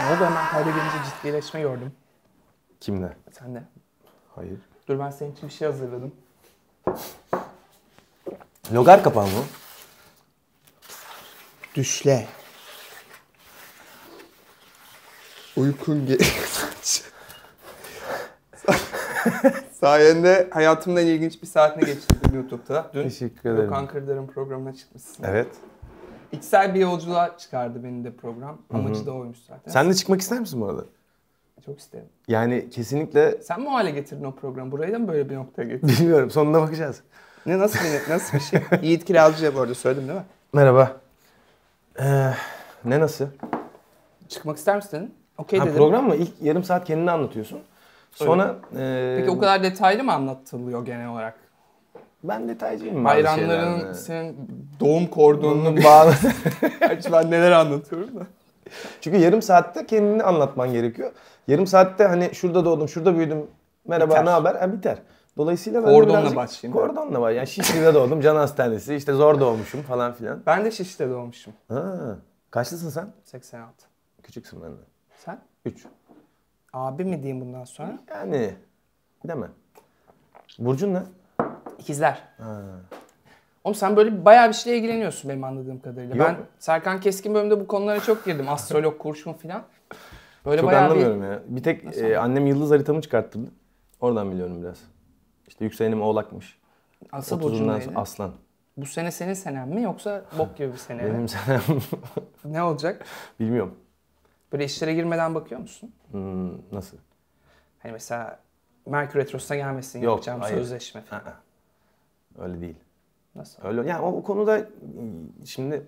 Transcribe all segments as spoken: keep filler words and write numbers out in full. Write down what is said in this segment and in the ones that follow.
Ne oldu, hemen kayda gelince ciddileşme gördüm. Kimle? Sen de. Hayır. Dur, ben senin için bir şey hazırladım. Logar kapağı mı? Düşle. Uykun geliyor. Sayende hayatımın en ilginç bir saatini geçirdim YouTube'da. Dün Teşekkür ederim. Gökhan Kırdar'ın programına çıkmışsın. Evet. İçsel bir yolculuğa çıkardı beni de program. Amacı da oymuş zaten. Sen de çıkmak ister misin bu arada? Çok isterim. Yani kesinlikle... Sen mi o hale getirdin o programı? Burayı da mı böyle bir noktaya getirdin? Bilmiyorum. Sonuna bakacağız. Ne, nasıl bir, nasıl bir şey? Yiğit Kirazcı'ya bu arada söyledim değil mi? Merhaba. Ee, ne nasıl? Çıkmak ister misin? Okey Ha, dedim. program mı? İlk yarım saat kendini anlatıyorsun. Sonra... E, Peki o kadar detaylı mı anlatılıyor genel olarak? Ben detaycıyım bazı Hayranların şeylerde. senin doğum kordonunu bağlı. Gerçi ben neler anlatıyorum da. Çünkü yarım saatte kendini anlatman gerekiyor. Yarım saatte hani şurada doğdum, şurada büyüdüm. Merhaba, Biter. ne haber? Ha, biter. Dolayısıyla ben Kordonla birazcık... başlayayım. Kordonla var. Yani Şişli'de doğdum, can hastanesi, işte zor doğmuşum falan filan. Ben de Şişli'de doğmuşum. Ha, kaçlısın sen? seksen altı. Küçüksün benden. Sen? üç. Abi mi diyeyim bundan sonra? Yani deme. Burcun ne? İkizler. Ha. Oğlum sen böyle bayağı bir şeyle ilgileniyorsun benim anladığım kadarıyla. Yok. Ben Serkan Keskin bölümünde bu konulara çok girdim. Astrolog, kurşun filan. Böyle Çok bayağı anlamıyorum bir... ya. Bir tek Nasıl e, annem yıldız haritamı çıkarttırdı. Oradan biliyorum biraz. İşte yükselenim oğlakmış. Asıl burcun otuzundan neydi? aslan. Bu sene senin senen mi yoksa bok gibi bir sene mi? Benim senem Ne olacak? bilmiyorum. Böyle işlere girmeden bakıyor musun? Hmm, nasıl? Hani mesela Merkür Retrosu'na gelmesin, Yok, yapacağım hayır. sözleşme falan. Aa, öyle değil. Nasıl? Öyle yani o, o konuda şimdi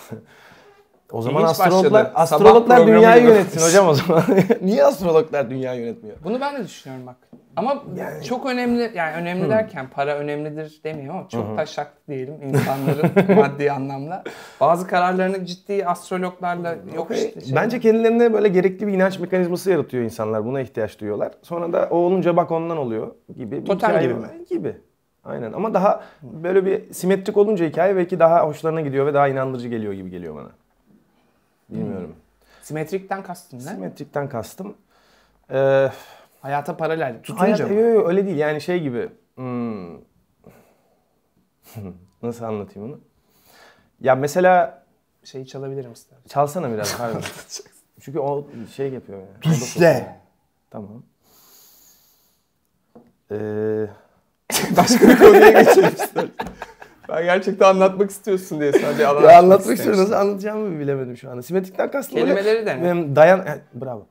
o zaman İlginç astrologlar başladı. astrologlar Sabah dünyayı programı yönetsin gibi. hocam o zaman. Niye astrologlar dünyayı yönetmiyor? Bunu ben de düşünüyorum bak. Ama Yani- çok önemli, yani önemli derken para önemlidir demiyorum ama çok taşaklı diyelim insanların maddi anlamda. Bazı kararlarını ciddi astrologlarla yok Okey. işte. şey- Bence kendilerine böyle gerekli bir inanç mekanizması yaratıyor insanlar. Buna ihtiyaç duyuyorlar. Sonra da o olunca bak ondan oluyor gibi. bir Totem hikaye gibi var. mi? Gibi. Aynen ama daha böyle bir simetrik olunca hikaye belki daha hoşlarına gidiyor ve daha inandırıcı geliyor gibi geliyor bana. Bilmiyorum. Simetrikten kastın ne? Simetrikten kastım. Ee, Hayata paralel. Tutunca hayat, mı? yo, yo, öyle değil yani şey gibi. Hmm. Nasıl anlatayım onu? Ya mesela Şeyi çalabilirim ister. çalsana biraz harbiden. Çünkü o şey yapıyor yani. O da Düşle. sokuyor. Tamam. Ee, Başka bir konuya geçelim istersen. Ben gerçekten anlatmak istiyorsun diye sadece alan ya açmak anlatmak istiyorum. istemiştim. Nasıl anlatacağımı bilemedim şu anda. Simetrikten kastım Kelimeleri de ne? benim dayan... He, bravo.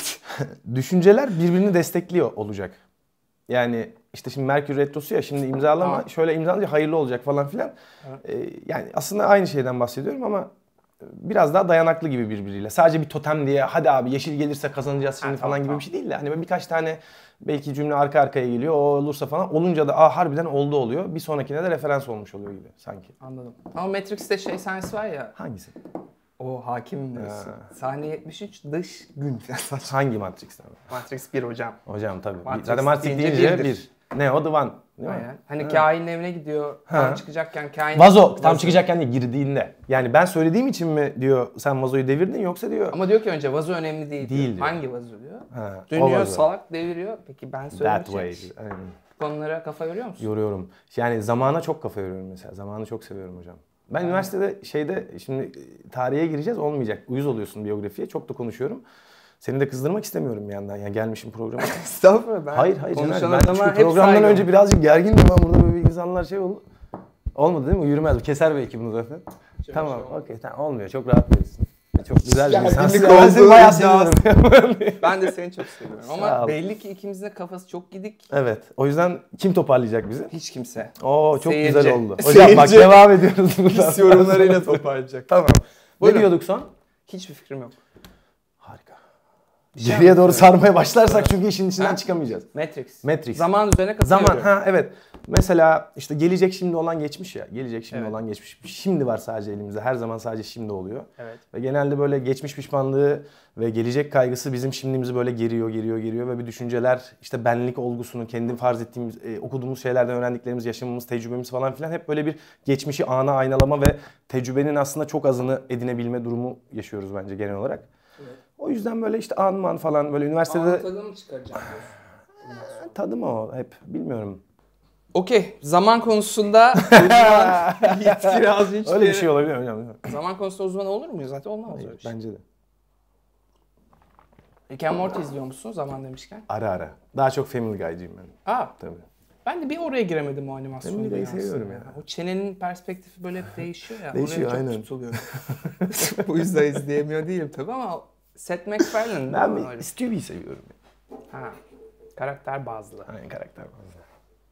Düşünceler birbirini destekliyor olacak. Yani işte şimdi Merkür Retrosu ya şimdi imzalama Tamam. şöyle imzalayınca hayırlı olacak falan filan. Ee, yani aslında aynı şeyden bahsediyorum ama biraz daha dayanaklı gibi birbiriyle. Sadece bir totem diye hadi abi yeşil gelirse kazanacağız şimdi Ha, falan tamam, gibi tamam. bir şey değil de hani böyle birkaç tane belki cümle arka arkaya geliyor. O olursa falan olunca da aa harbiden oldu oluyor. Bir sonrakine de referans olmuş oluyor gibi sanki. Anladım. Ama Matrix'te şey sahnesi var ya. Hangisi? O hakimim diyorsun. Sahne yetmiş üç dış gün. Hangi Matrix'ten? Matrix bir hocam. Hocam tabii. Matrix Zaten Matrix deyince deyince birdir. bir. Ne o The One. Değil mi? Aynen. Hani Ha. kainin evine gidiyor. Tam çıkacakken kain... Vazo tam çıkacakken değil girdiğinde. Yani ben söylediğim için mi diyor sen vazoyu devirdin yoksa diyor. Ama diyor ki önce vazo önemli değil, Değil diyor. diyor. Hangi vazo diyor? Ha, o Dönüyor vazo. salak deviriyor. Peki ben That söyleyeceğim. way. Aynen. Konulara kafa yoruyor musun? Yoruyorum. Yani zamana çok kafa yoruyorum mesela. Zamanı çok seviyorum hocam. Ben üniversitede şeyde şimdi tarihe gireceğiz olmayacak. Uyuz oluyorsun biyografiye. Çok da konuşuyorum. Seni de kızdırmak istemiyorum bir yandan. Yani gelmişim programa. Estağfurullah. Ben hayır hayır. Caner. konuşan Ben adama çünkü hep programdan saygım. önce birazcık gergindim. Ben burada böyle insanlar şey oldu. Olmadı değil mi? Yürümez. Keser belki bunu zaten. Tamam. Okey. Tamam. Olmuyor. Çok rahat verirsin. Çok güzel bir Gerginlik insansın. oldu, Ben seni bayağı iddiası. seviyorum. Ben de seni çok seviyorum. Sağ Ama ol. belli ki ikimizin de kafası çok gidik. Evet. O yüzden kim toparlayacak bizi? Hiç kimse. Oo çok Seyirci. güzel oldu. Hocam bak Seyirci. devam ediyoruz buradan. His yorumlarıyla toparlayacak. Tamam. Buyurun. Ne diyorduk son? Hiçbir fikrim yok. Harika. Bir şey Geriye doğru anlatıyorum. sarmaya başlarsak çünkü işin içinden Ha? çıkamayacağız. Matrix. Matrix. Zaman üzerine katılıyorum. Zaman ha evet. Mesela işte gelecek şimdi olan geçmiş ya. Gelecek şimdi Evet. olan geçmiş. Şimdi var sadece elimizde. Her zaman sadece şimdi oluyor. Evet. Ve genelde böyle geçmiş pişmanlığı ve gelecek kaygısı bizim şimdimizi böyle geriyor, geriyor, geriyor ve bir düşünceler işte benlik olgusunu, kendi farz ettiğimiz, e, okuduğumuz şeylerden öğrendiklerimiz, yaşamımız, tecrübemiz falan filan hep böyle bir geçmişi ana aynalama ve tecrübenin aslında çok azını edinebilme durumu yaşıyoruz bence genel olarak. Evet. O yüzden böyle işte anman falan böyle üniversitede... Anın tadını mı çıkaracağım diyorsun? Tadı mı o hep bilmiyorum. Okey. Zaman konusunda uzman Yiğit Kiraz hiçbir Öyle bir yere- şey olabilir mi hocam? Zaman konusunda uzman olur muyuz? Zaten olmaz öyle bir şey. Bence de. Rick and Morty izliyor musun zaman demişken? Ara ara. Daha çok Family Guy'cıyım ben. Aa, Tabii. ben de bir oraya giremedim o animasyon Family Guy'ı dünyasına seviyorum ya. ya. O çenenin perspektifi böyle hep değişiyor ya. Değişiyor, Oraya çok aynen. tutuluyorum. Bu yüzden izleyemiyor değilim tabii ama Seth MacFarlane Ben değil mi öyle? bir Stewie'yi seviyorum. Ha, karakter bazlı. Aynen karakter bazı.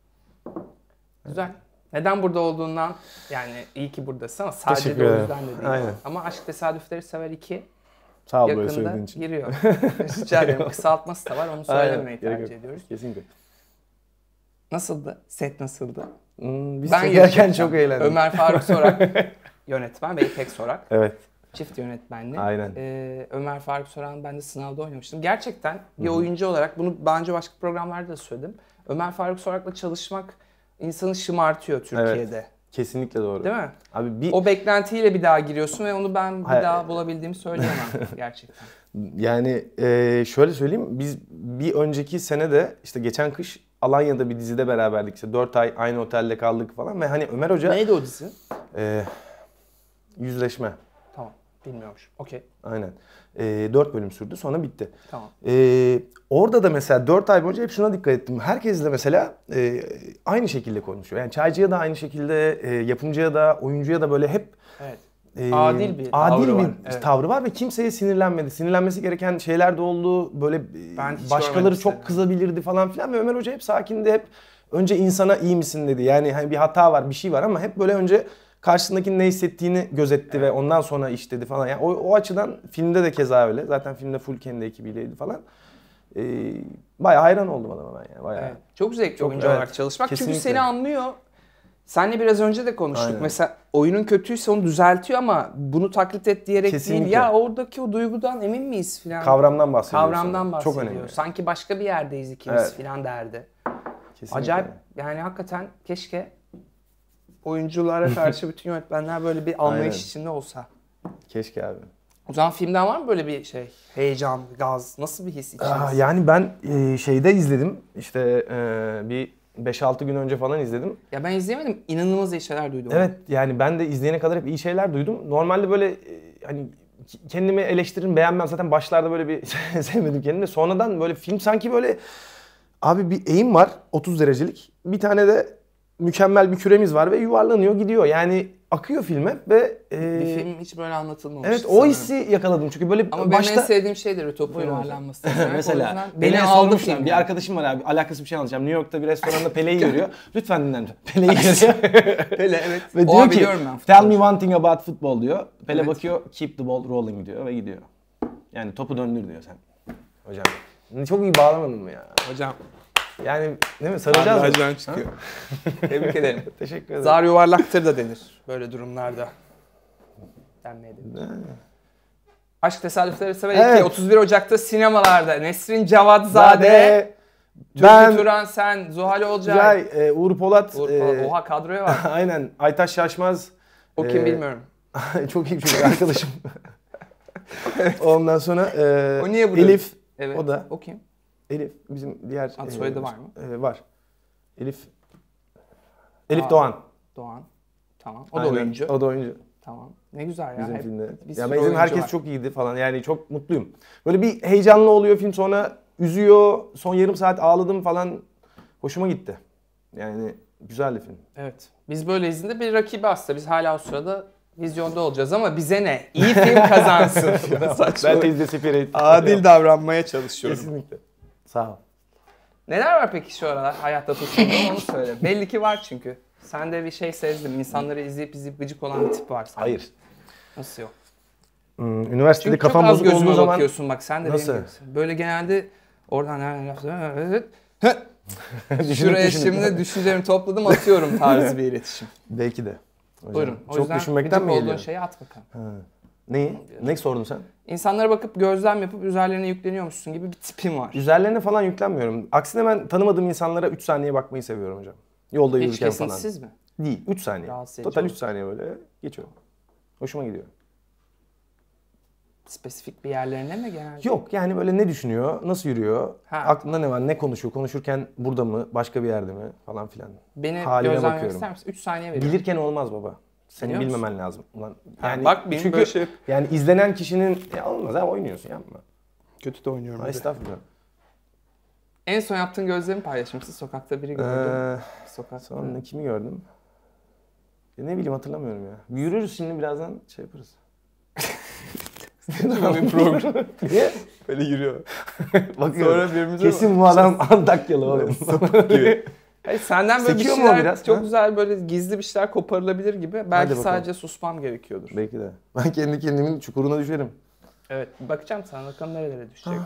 Güzel. Neden burada olduğundan yani iyi ki buradasın ama sadece Teşekkür de o ederim. yüzden de değil. Aynen. Ama Aşk Tesadüfleri Sever iki Sağ ol böyle yakında söylediğin için. giriyor. Rica ederim. Kısaltması da var onu söylemeyi gerek tercih yok. ediyoruz. Kesinlikle. Nasıldı? Set nasıldı? Hmm, biz Ben çekerken yarışırken çok eğlendik. Ömer Faruk Sorak yönetmen ve İpek Sorak Evet. çift yönetmenli. Aynen. Ee, Ömer Faruk Sorak'ın ben de sınavda oynamıştım. Gerçekten bir oyuncu olarak bunu daha önce başka programlarda da söyledim. Ömer Faruk Sorak'la çalışmak insanı şımartıyor Türkiye'de. Kesinlikle doğru. Değil mi? Abi bir O beklentiyle bir daha giriyorsun ve onu ben bir Hayır. daha bulabildiğimi söyleyemem gerçekten. yani e, şöyle söyleyeyim. Biz bir önceki sene de işte geçen kış Alanya'da bir dizide beraberdik. İşte dört ay aynı otelde kaldık falan ve hani Ömer Hoca Neydi o dizi? e, yüzleşme. Tamam. Bilmiyormuş. Okey. Aynen. E, dört bölüm sürdü sonra bitti. Tamam. Ee, orada da mesela dört ay boyunca hep şuna dikkat ettim. Herkesle mesela e, aynı şekilde konuşuyor. Yani çaycıya da aynı şekilde, e, yapımcıya da, oyuncuya da böyle hep Evet. e, Adil bir adil tavrı bir var. Evet. tavrı var ve kimseye sinirlenmedi. Sinirlenmesi gereken şeyler de oldu. Böyle e, Ben hiç başkaları görmedim çok seni. kızabilirdi falan filan ve Ömer Hoca hep sakindi. Hep önce insana iyi misin dedi. Yani hani bir hata var, bir şey var ama hep böyle önce karşısındakinin ne hissettiğini gözetti Evet. ve ondan sonra iş dedi falan. Yani o, o açıdan filmde de keza öyle. Zaten filmde full kendi ekibiyleydi falan. Ee, bayağı hayran oldum adama ben yani. Bayağı. Evet. Çok zevkli Çok- oyuncu evet, olarak çalışmak. kesinlikle. Çünkü seni anlıyor. Seninle biraz önce de konuştuk. Aynen. Mesela oyunun kötüyse onu düzeltiyor ama bunu taklit et diyerek Kesinlikle. değil. Ya oradaki o duygudan emin miyiz filan. Kavramdan bahsediyorsun. Kavramdan bahsediyor. Çok önemli. Sanki başka bir yerdeyiz ikimiz Evet. filan derdi. Kesinlikle. Acayip yani hakikaten keşke oyunculara karşı bütün yönetmenler böyle bir anlayış Aynen. içinde olsa. Keşke abi. O zaman filmden var mı böyle bir şey? Heyecan, gaz, nasıl bir his içiniz? Aa, yani ben e, şeyde izledim. İşte e, bir beş altı gün önce falan izledim. Ya ben izleyemedim. İnanılmaz iyi şeyler duydum. Evet yani ben de izleyene kadar hep iyi şeyler duydum. Normalde böyle e, hani kendimi eleştiririm, beğenmem. Zaten başlarda böyle bir sevmedim kendimi. Sonradan böyle film sanki böyle abi bir eğim var otuz derecelik. Bir tane de mükemmel bir küremiz var ve yuvarlanıyor gidiyor. Yani akıyor film hep ve e, Bir film hiç böyle anlatılmamış. evet o sanırım. hissi yakaladım. Çünkü böyle Ama başta benim en sevdiğim şeydir o topun Buyurun. yuvarlanması. mesela beni Pele'ye aldı sormuşlar. film. Bir yani. arkadaşım var abi alakasız bir şey anlatacağım. New York'ta bir restoranda Pele'yi görüyor. Lütfen dinler misin? Pele'yi görüyor. Pele evet. Ve O diyor ki biliyorum ben tell futbolu. me one thing about football diyor. Pele Evet. bakıyor keep the ball rolling diyor ve gidiyor. Yani topu döndür diyor sen. Hocam çok iyi bağlamadın mı ya? Hocam. Yani değil mi? Saracağız mı? Hocam çıkıyor. Tebrik ederim. Teşekkür ederim. Zar yuvarlaktır da denir böyle durumlarda. Denmeye denir. Aşk Tesadüfleri Sever Evet. iki otuz bir Ocak'ta sinemalarda. Nesrin Cevatzade, Zade, Türkü ben, Turan Sen, Zuhal Olcay. Güzel, e, Uğur Polat, Uğur e, Polat. Oha kadroya var. aynen Aytaç Şaşmaz. O kim e, bilmiyorum. çok iyi bir çocuk arkadaşım. Ondan sonra e, O niye burada? Elif, Evet. o da. O kim? Elif bizim diğer... Adı e, soyadı var mı? e, var. Elif, Elif Aa. Doğan. Doğan. Tamam. O da Aynen, oyuncu. O da oyuncu. Tamam. Ne güzel ya. Bizim Hep filmde. bir Ya sürü ben izledim oyuncu herkes var. çok iyiydi falan. Yani çok mutluyum. Böyle bir heyecanlı oluyor film sonra üzüyor. Son yarım saat ağladım falan. Hoşuma gitti. Yani güzel bir film. Evet. Biz böyle izinde bir rakibi aslında. Biz hala o sırada vizyonda olacağız ama bize ne? İyi film kazansın. Saçma. Ben teyze Spirit. Adil davranmaya çalışıyorum. Kesinlikle. Sağ ol. Neler var peki şu aralar hayatta tuttuğun onu söyle. Belli ki var çünkü. Sen de bir şey sezdim. İnsanları izleyip izleyip gıcık olan bir tip var sende. Hayır. Nasıl yok? Hmm, üniversitede Çünkü kafam çok az bozuk olduğu gözüme zaman... bakıyorsun bak sen de Nasıl? benim gibisin. Böyle genelde oradan şuraya Düşünüp düşünüp. şimdi düşüncelerimi topladım atıyorum tarzı bir iletişim. Belki de. Hocam, Buyurun. O çok yüzden düşünmekten gıcık mi olduğun geliyor? şeyi at bakalım. Ha. Neyi? Ne sordun sen? İnsanlara bakıp gözlem yapıp üzerlerine yükleniyormuşsun gibi bir tipim var. Üzerlerine falan yüklenmiyorum. Aksine ben tanımadığım insanlara üç saniye bakmayı seviyorum hocam. Yolda Hiç yürürken falan. kesintisiz mi? Değil. üç saniye. Rahatsız edici Total olur. üç saniye böyle geçiyor. Hoşuma gidiyor. Spesifik bir yerlerine mi genelde? Yok yani böyle ne düşünüyor, nasıl yürüyor, Ha. aklında ne var, ne konuşuyor, konuşurken burada mı, başka bir yerde mi falan filan. Beni Haline gözlemlemek bakıyorum. ister misin? üç saniye veriyorum. Bilirken olmaz baba. Senin Biliyor musun? bilmemen lazım. Ulan Ha, yani bak benim çünkü böyle şey- yani izlenen kişinin ya olmaz ha oynuyorsun yapma. Kötü de oynuyorum. Ha, estağfurullah. En son yaptığın gözlerimi paylaşmışsın. Sokakta biri gördüm. Ee, Sokakta. sonra kimi gördüm? Ya ne bileyim hatırlamıyorum ya. Bir yürürüz şimdi birazdan şey yaparız. bir program. Niye? Böyle yürüyor. Bakıyorum. Sonra birbirimize Kesin bu adam Antakyalı oğlum. sapık gibi. Hayır, senden böyle Sekiyor bir mu o şeyler biraz, çok ha? güzel böyle gizli bir şeyler koparılabilir gibi. Belki bakalım. sadece susmam gerekiyordur. Belki de. Ben kendi kendimin çukuruna düşerim. Evet, bakacağım sana bakalım nerelere düşecek.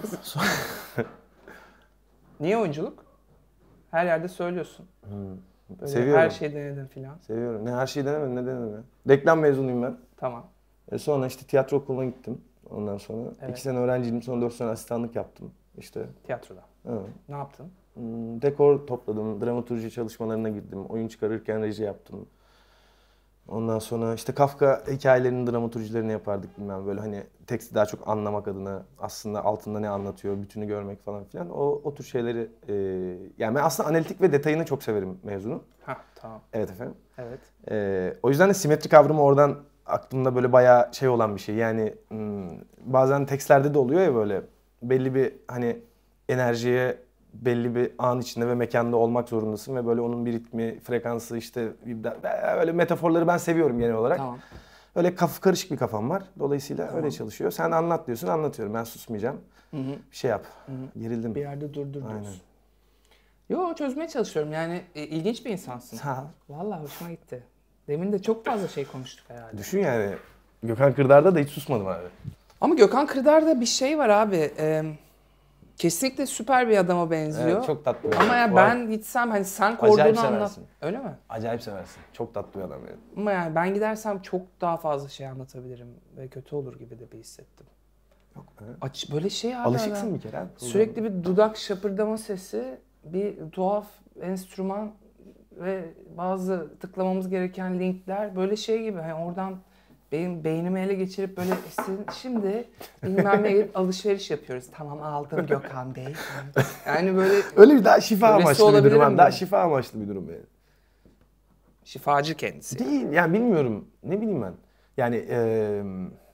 Niye oyunculuk? Her yerde söylüyorsun. Böyle Seviyorum. her şeyi denedim filan. Seviyorum. Ne her şeyi denemedim ne denedim ya. Reklam mezunuyum ben. Tamam. E sonra işte tiyatro okuluna gittim. Ondan sonra Evet. iki sene öğrenciydim. Sonra dört sene asistanlık yaptım. İşte. Tiyatroda. Evet. Ne yaptın? Hmm, Dekor topladım. Dramaturji çalışmalarına girdim. Oyun çıkarırken reji yaptım. Ondan sonra işte Kafka hikayelerinin dramaturjilerini yapardık bilmem böyle hani teksti daha çok anlamak adına aslında altında ne anlatıyor, bütünü görmek falan filan. O, o tür şeyleri e, yani ben aslında analitik ve detayını çok severim mezunun. Hah, tamam. Evet efendim. Evet. E, o yüzden de simetri kavramı oradan aklımda böyle bayağı şey olan bir şey. Yani hmm, bazen tekstlerde de oluyor ya böyle belli bir hani enerjiye belli bir an içinde ve mekanda olmak zorundasın ve böyle onun bir ritmi, frekansı işte böyle metaforları ben seviyorum genel olarak. Tamam. Öyle kaf karışık bir kafam var. Dolayısıyla Tamam. öyle çalışıyor. Sen anlat diyorsun, anlatıyorum. Ben susmayacağım. Hı hı. Bir şey yap. Hı hı. Gerildim. Bir yerde dur dur diyorsun. Aynen. Yo, çözmeye çalışıyorum yani e, ilginç bir insansın. Sağ ol. Vallahi hoşuma gitti. Demin de çok fazla şey konuştuk herhalde. Düşün yani. Gökhan Kırdar'da da hiç susmadım abi. Ama Gökhan Kırdar'da bir şey var abi. E, kesinlikle süper bir adama benziyor. Evet, çok tatlı bir Ama adam. ya Vay. ben gitsem hani sen Acayip kordonu anlat. seversin. Öyle mi? Acayip seversin. Çok tatlı bir adam yani. Ama yani ben gidersem çok daha fazla şey anlatabilirim ve kötü olur gibi de bir hissettim. Yok be. Aç böyle şey abi. Alışıksın adam. bir kere abi. Sürekli bir dudak şapırdama sesi, bir tuhaf enstrüman ve bazı tıklamamız gereken linkler böyle şey gibi. Hani oradan benim beynimi ele geçirip böyle şimdi bilmem ne gelip alışveriş yapıyoruz. Tamam aldım Gökhan Bey. Yani böyle Öyle bir daha şifa Öylesi amaçlı bir olabilir durum abi. mi? Daha şifa amaçlı bir durum yani. şifacı kendisi. Değil yani bilmiyorum. Ne bileyim ben. Yani eee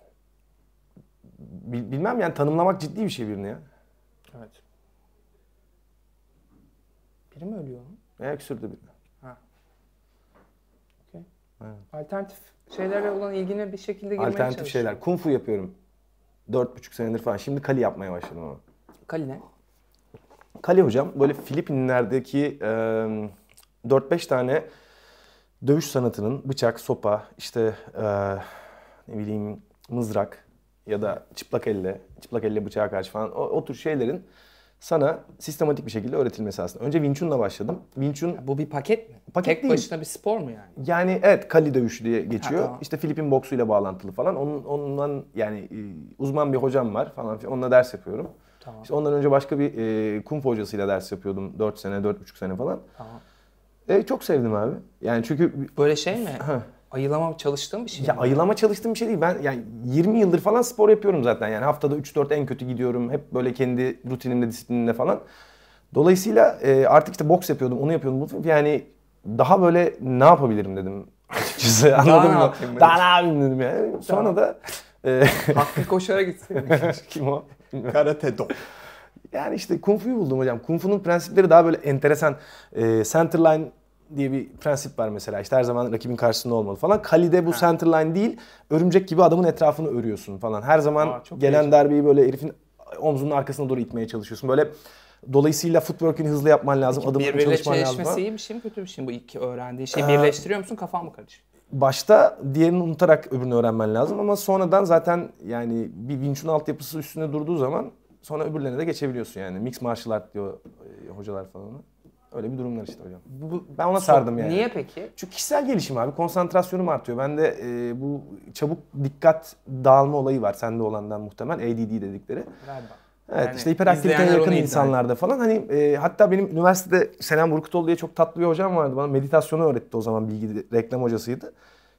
bil- bilmem yani tanımlamak ciddi bir şey birini ya. Evet. Biri mi ölüyor? Veya öksürdü birini. Ha. Okey. Evet. Alternatif şeylerle olan ilgine bir şekilde girmeye Alternatif çalışıyorum. şeyler. Kung fu yapıyorum. Dört buçuk senedir falan. Şimdi kali yapmaya başladım ama. Kali ne? Kali hocam böyle Filipinler'deki e, dört beş tane dövüş sanatının bıçak, sopa, işte e, ne bileyim mızrak ya da çıplak elle, çıplak elle bıçağa karşı falan o, o tür şeylerin sana sistematik bir şekilde öğretilmesi aslında. Önce Wing Chun'la başladım. Wing Chun Bu bir paket mi? Paket Tek değil. başına bir spor mu yani? yani evet Kali dövüşü diye geçiyor. Ha, tamam. İşte Filipin boksuyla bağlantılı falan. Onun, ondan yani e, uzman bir hocam var falan filan. Onunla ders yapıyorum. Tamam. İşte ondan önce başka bir e, kung fu hocasıyla ders yapıyordum. dört sene, dört buçuk sene falan. Tamam. E, çok sevdim abi. Yani çünkü Böyle şey mi? Ha. Ayılama çalıştığım bir şey ya mi? ayılama çalıştığım bir şey değil. Ben yani yirmi yıldır falan spor yapıyorum zaten. Yani haftada üç dört en kötü gidiyorum. Hep böyle kendi rutinimde, disiplinimde falan. Dolayısıyla e, artık işte boks yapıyordum, onu yapıyordum. bunu- Yani daha böyle ne yapabilirim dedim açıkçası. Anladın ne mı? yapayım ben? Daha ne yapayım dedim yani. Sonra Tamam. da e, Hakkı koşarak gitsin. kim o? Karate do. Yani işte Kung Fu'yu buldum hocam. Kung Fu'nun prensipleri daha böyle enteresan. E, centerline diye bir prensip var mesela. İşte her zaman rakibin karşısında olmalı falan. Kali'de bu Ha. centerline değil, örümcek gibi adamın etrafını örüyorsun falan. Her zaman Aa, çok gelen heyecanlı. darbeyi böyle herifin omzunun arkasına doğru itmeye çalışıyorsun. Böyle dolayısıyla footwork'ünü hızlı yapman lazım. Adımını Birbiriyle çalışman lazım çelişmesi falan. iyi bir şey mi kötü bir şey mi? Bu iki öğrendiğin şeyi Ee, birleştiriyor musun? Kafan mı karışıyor? Başta diğerini unutarak öbürünü öğrenmen lazım ama sonradan zaten yani bir Wing Chun altyapısı üstünde durduğu zaman sonra öbürlerine de geçebiliyorsun yani. Mixed martial art diyor e, hocalar falan. Öyle bir durumlar işte hocam. Bu, Ben ona sardım yani. Niye peki? Çünkü kişisel gelişim abi. Konsantrasyonum artıyor. Bende e, bu çabuk dikkat dağılma olayı var. Sende olandan muhtemelen A D D dedikleri. Galiba. Evet Yani işte hiperaktiviteye izleyenler yakın onu iddia insanlarda falan. Hani e, hatta benim üniversitede Senem Burkutoğlu diye çok tatlı bir hocam vardı. Bana meditasyonu öğretti o zaman bilgi reklam hocasıydı.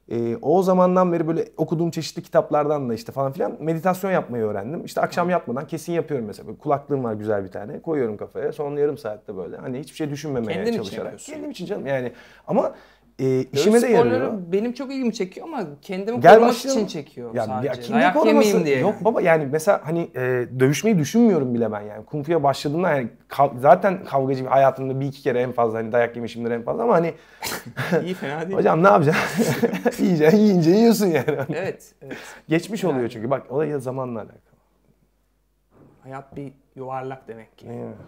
Ee, o zamandan beri böyle okuduğum çeşitli kitaplardan da işte falan filan meditasyon yapmayı öğrendim. İşte akşam yatmadan kesin yapıyorum mesela. Böyle kulaklığım var güzel bir tane. Koyuyorum kafaya. Son yarım saatte böyle hani hiçbir şey düşünmemeye Kendin için çalışarak. yapıyorsun. Kendim için canım yani. Ama e, Dövüş işime de yarıyor. sporları benim çok ilgimi çekiyor ama kendimi Gel korumak başlayalım. için çekiyor Ya, sadece. ya kendi Dayak koruması yemeyeyim diye. yok baba yani mesela hani e, dövüşmeyi düşünmüyorum bile ben yani. Kung Fu'ya başladığımda yani kav- zaten kavgacı bir hayatımda bir iki kere en fazla hani dayak yemişimdir en fazla ama hani İyi fena değil. hocam ne yapacaksın? Yiyeceksin, yiyince yiyorsun yani. Evet, evet. Geçmiş oluyor Yani. çünkü bak o da zamanla alakalı. Hayat bir yuvarlak demek ki. Değil mi?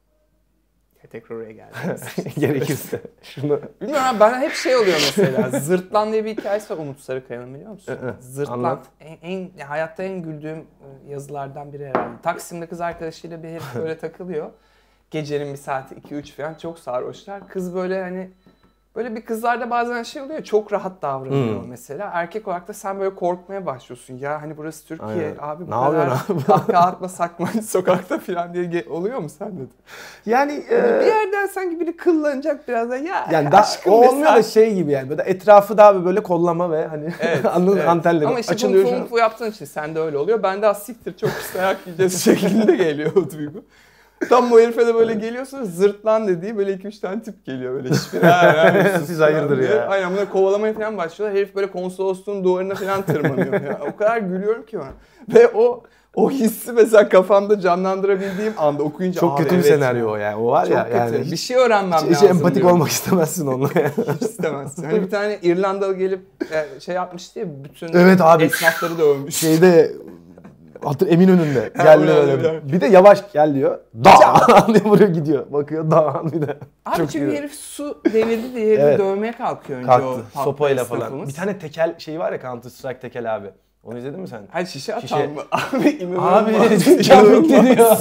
Tekrar oraya geldiniz. Gerekirse şunu Bilmiyorum abi bana hep şey oluyor mesela. Zırtlan diye bir hikayesi var Umut Sarıkaya'nın biliyor musun? Hı hı, Zırtlan anlat. en, en hayatta en güldüğüm yazılardan biri herhalde. Taksim'de kız arkadaşıyla bir herif böyle takılıyor. Gecenin bir saati iki üç falan çok sarhoşlar. Kız böyle hani böyle bir kızlarda bazen şey oluyor çok rahat davranıyor Hmm. mesela. Erkek olarak da sen böyle korkmaya başlıyorsun. Ya hani burası Türkiye Aynen. abi bu Ne kadar yapıyorsun abi? kahkaha atmasak mı hani sokakta falan diye ge- oluyor mu sende de? yani e, Bir yerden sanki biri kıllanacak birazdan ya yani da, aşkım o be olmuyor da sen. şey gibi yani böyle etrafı daha böyle kollama ve hani Evet, anladın evet. antenleri Ama işte açılıyor bu şu Kung an. Fu yaptığın için sende öyle oluyor. Bende az siktir çok pis dayak yiyeceğiz şeklinde geliyor o duygu. Tam bu herife de böyle geliyorsunuz zırtlan dediği böyle iki üç tane tip geliyor böyle hiçbir. Ha, ha, Siz hayırdır diye. ya. Aynen bunları kovalamaya falan başlıyorlar. Herif böyle konsolosluğun duvarına falan tırmanıyor. Ya. O kadar gülüyorum ki ben. Ve o o hissi mesela kafamda canlandırabildiğim anda okuyunca Çok abi kötü bir evet senaryo ya. o yani. O var Çok ya kötü. yani bir hiç, şey öğrenmem hiç, lazım. hiç empatik diyorum. olmak istemezsin onunla yani. Hiç istemezsin. Hani bir tane İrlandalı gelip e, şey yapmıştı ya bütün Evet abi. esnafları dövmüş. Şeyde hatır Eminönü'nde Ha, geldi öyle, böyle. öyle. Bir de yavaş gel diyor. Dağ diye vuruyor gidiyor. Bakıyor dağ bir de. Abi Çok çünkü iyi. herif su devirdi diye herifi Evet. dövmeye kalkıyor önce Kalktı. o halkta Sopayla falan. esnafımız. Bir tane tekel şeyi var ya Counter Strike tekel abi. Onu izledin mi sen? Hayır şişe atan Şişe. mı? Abi inanılmaz. Abi zeka bitti diyor.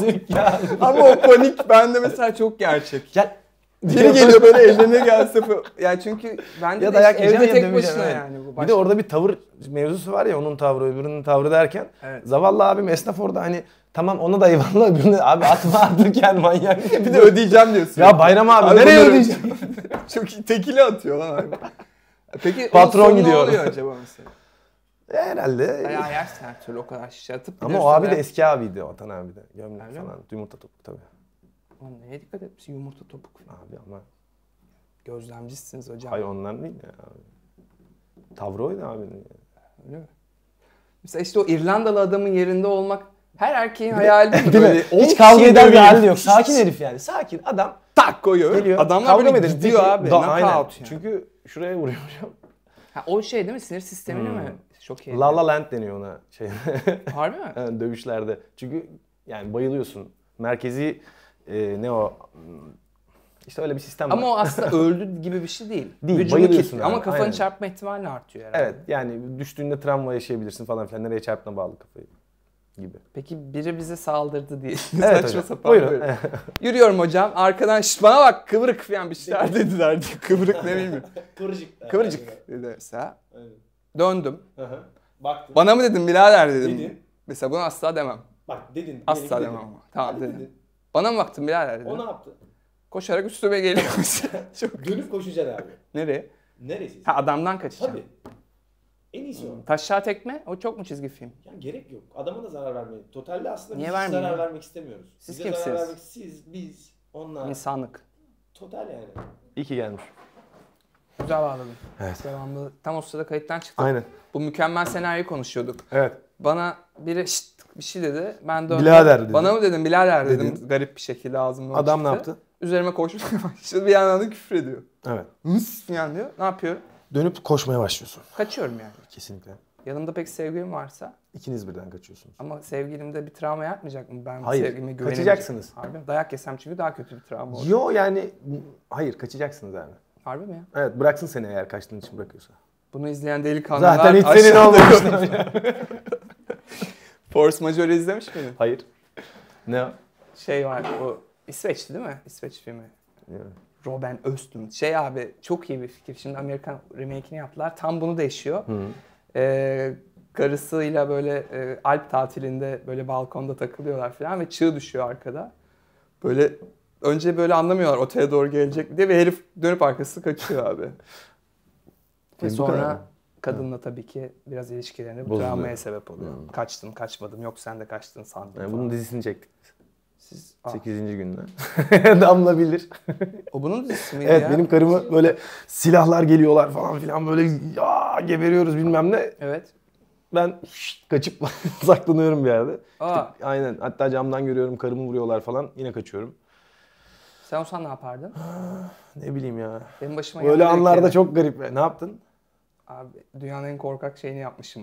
Ama o panik bende mesela çok gerçek. Gel. Biri geliyor böyle ellerine gelse falan. Ya çünkü bende Ya de dayak işte evde yiyeceksin ya tek döveceksin. başına evet. yani bu. Bir Başka- de orada bir tavır mevzusu var ya onun tavrı öbürünün tavrı derken. Evet. Zavallı abim esnaf orada hani tamam ona da eyvallah öbürüne abi atma artık yani manyak. bir de ödeyeceğim diyorsun. Ya Bayram abi, Abi nereye bunları- ödeyeceğim? Çok iyi, tekili atıyor lan abi. Peki Patron onun sonu gidiyor. ne oluyor acaba mesela? Herhalde. Dayağı yersin her türlü o kadar şişe atıp. bir Ama de o abi de üstüne- eski abiydi Vatan abi de. Gömlek Öyle mi? falan. Yumurta topuk tabii. Lan neye dikkat etmişsin yumurta topuk falan. Abi ama Gözlemcisiniz hocam. hayır onlar değil ya abi. Tavrı oydu abinin. Öyle mi? Mesela işte o İrlandalı adamın yerinde olmak her erkeğin Bir de- hayali değil mi? Değil mi? Böyle on Hiç kavga kişiyi eder bir dövüyor. hali yok. Sakin herif yani. Sakin adam Tak koyuyor. geliyor. Adamlar kavga böyle mı edelim? gidiyor Peki, abi. da- Knockout aynen. yani. Çünkü şuraya vuruyor hocam. Ha, o şey değil mi? Sinir sistemini Hmm. mi? Çok iyi. La La Land deniyor ona şey. Harbi mi? Yani dövüşlerde. Çünkü yani bayılıyorsun. Merkezi e, ne o işte öyle bir sistem var. Ama o aslında öldü gibi bir şey değil. Değil, Vücudunu bayılıyorsun kilitliyor. abi, Ama kafanı aynen. çarpma ihtimali artıyor herhalde. Evet yani düştüğünde travma yaşayabilirsin falan filan. Nereye çarptığına bağlı kafayı gibi. Peki biri bize saldırdı diye. Evet Saçma hocam. sapan Buyurun. böyle. Yürüyorum hocam. Arkadan şş bana bak kıvırık falan bir şeyler dediler diye. Kıvırık ne bileyim. Kıvırcık. Kıvırcık dedi mesela. Döndüm. Baktın. Bana mı dedim birader dedim. Dedin. Mesela bunu asla demem. Bak dedin. Asla demem ama. Tamam dedim. Bana mı baktın birader dedim. O ne yaptı? Koşarak üstüme geliyor mesela. Çok... Dönüp koşacaksın abi. Nereye? Neresi? Ha adamdan kaçacağım. Tabii. En iyisi o. Taşşağı tekme o çok mu çizgi film? Yani gerek yok. Adama da zarar vermeyin. Totalde aslında Niye biz hiç vermiyor? zarar vermek istemiyoruz. Siz Bize kimsiniz? zarar vermek siz, biz, onlar. İnsanlık. Total yani. İyi ki gelmiş. Güzel bağladım. Evet. Devamlı. Tam o sırada kayıttan çıktım. Aynen. Bu mükemmel senaryoyu konuşuyorduk. Evet. Bana biri şşt bir şey dedi. Ben döndüm. Birader dedi. Bana mı dedim birader dedim. Dedin. Garip bir şekilde ağzımdan Adam çıktı. ne yaptı? Üzerime koşmaya başladı. Bir yandan da küfür ediyor. Evet. Hıs falan diyor. Ne yapıyorum? Dönüp koşmaya başlıyorsun. Kaçıyorum yani. Kesinlikle. Yanımda pek sevgilim varsa İkiniz birden kaçıyorsunuz. ama sevgilimde bir travma yapmayacak mı? Ben Hayır, sevgilime güvenemeyecek. kaçacaksınız. Harbi mi? Dayak yesem çünkü daha kötü bir travma olur. Yo yani hayır kaçacaksınız abi. Harbi mi ya? Evet bıraksın seni eğer kaçtığın için bırakıyorsa. Bunu izleyen delikanlılar Zaten hiç senin aşağıda olmamıştı. Force Majeure izlemiş miydin? Hayır. Ne o? Şey var o İsveç'ti değil mi? İsveç filmi. Yani. Robin Östlund. Şey abi çok iyi bir fikir. Şimdi Amerikan remake'ini yaptılar. Tam bunu değişiyor. Hı. Ee, karısıyla böyle e, Alp tatilinde böyle balkonda takılıyorlar falan ve çığ düşüyor arkada. Böyle önce böyle anlamıyorlar otele doğru gelecek mi diye ve herif dönüp arkası kaçıyor abi. Ve Film bu kadar sonra mı? Kadınla tabii ki biraz ilişkilerine bu Bozuluyor. travmaya sebep oluyor. Hmm. Kaçtın, kaçmadım, yok sen de kaçtın sandın. Yani bunun dizisini çektik biz. Siz sekizinci günde. Damla bilir. O bunun dizisi miydi Evet ya? benim karımı böyle silahlar geliyorlar falan filan böyle ya geberiyoruz bilmem ne. Evet. Ben şşt, kaçıp saklanıyorum bir yerde. Aa. İşte, aynen hatta camdan görüyorum karımı vuruyorlar falan yine kaçıyorum. Sen olsan ne yapardın? Ne bileyim ya. Benim başıma Böyle geldi anlarda kere. çok garip. Ne yaptın? Abi dünyanın en korkak şeyini yapmışım.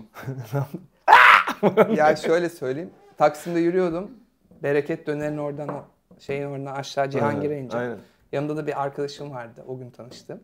Ya şöyle söyleyeyim. Taksim'de yürüyordum. Bereket dönerin oradan o şeyin oradan aşağı Cihangir'e Aynen, ineceğim. aynen. Yanımda da bir arkadaşım vardı. O gün tanıştım.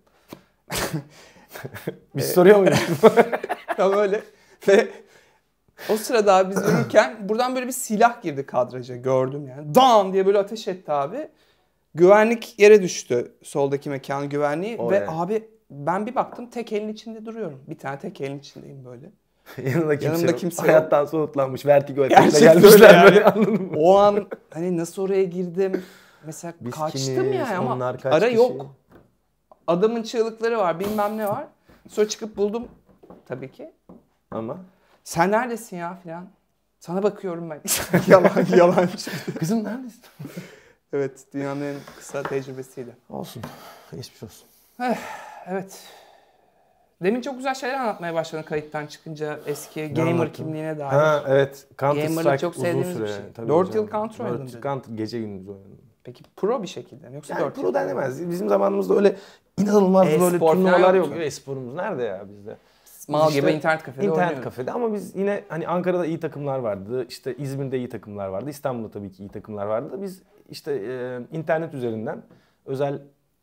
Biz soruyor muyuz? Tam öyle. Ve o sırada abi biz yürürken buradan böyle bir silah girdi kadraja. Gördüm yani. Dam diye böyle ateş etti abi. Güvenlik yere düştü. Soldaki mekanın güvenliği. O Ve yani. abi ben bir baktım tek elin içinde duruyorum. Bir tane tek elin içindeyim böyle. Yanında kimse Yanımda yok. kimse yok. Hayattan soğutlanmış. Vertigo etkisine Gerçekten gelmişler öyle yani. böyle anladın mı? O an hani nasıl oraya girdim? Mesela Biz kaçtım kimiz, yani ama onlar kaç ara kişi? yok. Adamın çığlıkları var, bilmem ne var. Sonra çıkıp buldum tabii ki. Ama. Sen neredesin ya filan. Sana bakıyorum ben. yalan yalan. Kızım neredesin? Evet, dünyanın en kısa tecrübesiydi. Olsun. Geçmiş olsun. Evet. Demin çok güzel şeyler anlatmaya başladın kayıttan çıkınca eski gamer anlattın? kimliğine dair. Ha evet. Counter Gamer'lık Strike çok uzun sevdiğimiz süre. bir şey. Tabii Dört hocam. yıl Counter oynadın Dört dedin. Counter gece gündüz oynadım. Peki pro bir şekilde mi? Yoksa Yani dört pro yıl? denemez. Bizim zamanımızda öyle inanılmaz E-spor böyle falan turnuvalar yok. yoktu. E-sporumuz nerede ya bizde? Mal İşte gibi internet kafede İnternet oynuyorduk. kafede ama biz yine hani Ankara'da iyi takımlar vardı. İşte İzmir'de iyi takımlar vardı. İstanbul'da tabii ki iyi takımlar vardı. Biz işte e, internet üzerinden özel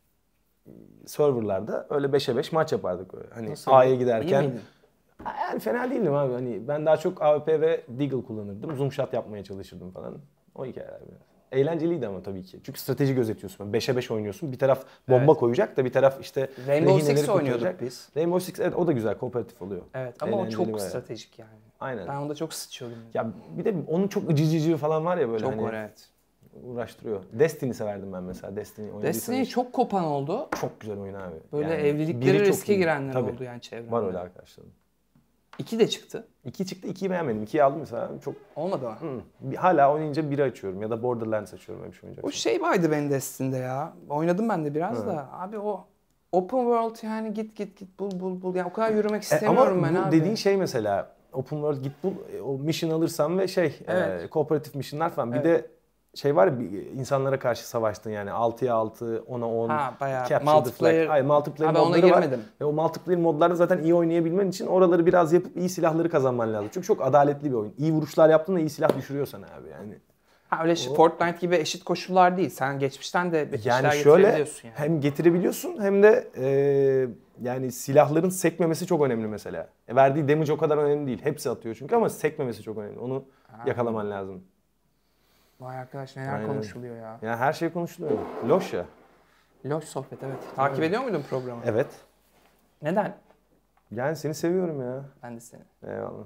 serverlarda öyle beşe beş maç yapardık öyle. Hani Nasıl? A'ya İyi giderken miydin? yani fena değildim abi. Hani ben daha çok A W P ve Deagle kullanırdım. Zoom shot yapmaya çalışırdım falan. O hikayeler biraz. Eğlenceliydi ama tabii ki. Çünkü strateji gözetiyorsun. beşe beş oynuyorsun. Bir taraf bomba Evet. koyacak da bir taraf işte Rainbow rehineleri Six oynuyorduk kurtaracak. biz. Rainbow Six evet o da güzel kooperatif oluyor. Evet ama o Eğlenceli çok bayağı. stratejik yani. Aynen. Ben onda çok sıçıyordum. Ya bir de onun çok ıcıcıcı falan var ya böyle Çok hani var evet. uğraştırıyor. Destiny severdim ben mesela. Destiny oynadıysanız. Destiny'yi çok kopan oldu. çok güzel oyun abi. Böyle Yani evlilikleri biri çok riske iyi. girenler Tabii. oldu yani çevremde. Var öyle arkadaşlarım. İki de çıktı. İki çıktı, ikiyi beğenmedim. İkiyi aldım mesela. Çok Olmadı mı? hı, bir- hala oynayınca biri açıyorum ya da Borderlands açıyorum öyle bir şey oynayacak. O şey vardı benim Destiny'de ya. Oynadım ben de biraz Hı. da. Abi o open world yani git git git bul bul bul. Yani o kadar yürümek E, istemiyorum ama ben bu abi. dediğin şey mesela open world git bul e, o mission alırsan ve şey Evet. e, kooperatif missionlar falan. Bir Evet. de şey var ya bir- insanlara karşı savaştın yani altıya altı, ona on. Ha bayağı Capture the multiplayer. flag. Hayır, multiplayer Abi ona modları var. girmedim. Ve o multiplayer modlarda zaten iyi oynayabilmen için oraları biraz yapıp iyi silahları kazanman lazım. Çünkü çok adaletli bir oyun. İyi vuruşlar yaptığında iyi silah düşürüyor sana abi yani. Ha öyle şey, O- Fortnite gibi eşit koşullar değil. Sen geçmişten de bir Yani şeyler şöyle getirebiliyorsun yani. hem getirebiliyorsun hem de e, yani silahların sekmemesi çok önemli mesela. E, verdiği damage o kadar önemli değil. Hepsi atıyor çünkü ama sekmemesi çok önemli. Onu Ha. yakalaman lazım. Vay arkadaş neler Aynen. konuşuluyor ya. Yani her şey konuşuluyor. Loş ya. Loş sohbet evet. Takip ediyor muydun programı? Evet. Neden? Yani seni seviyorum ya. Ben de seni. Eyvallah.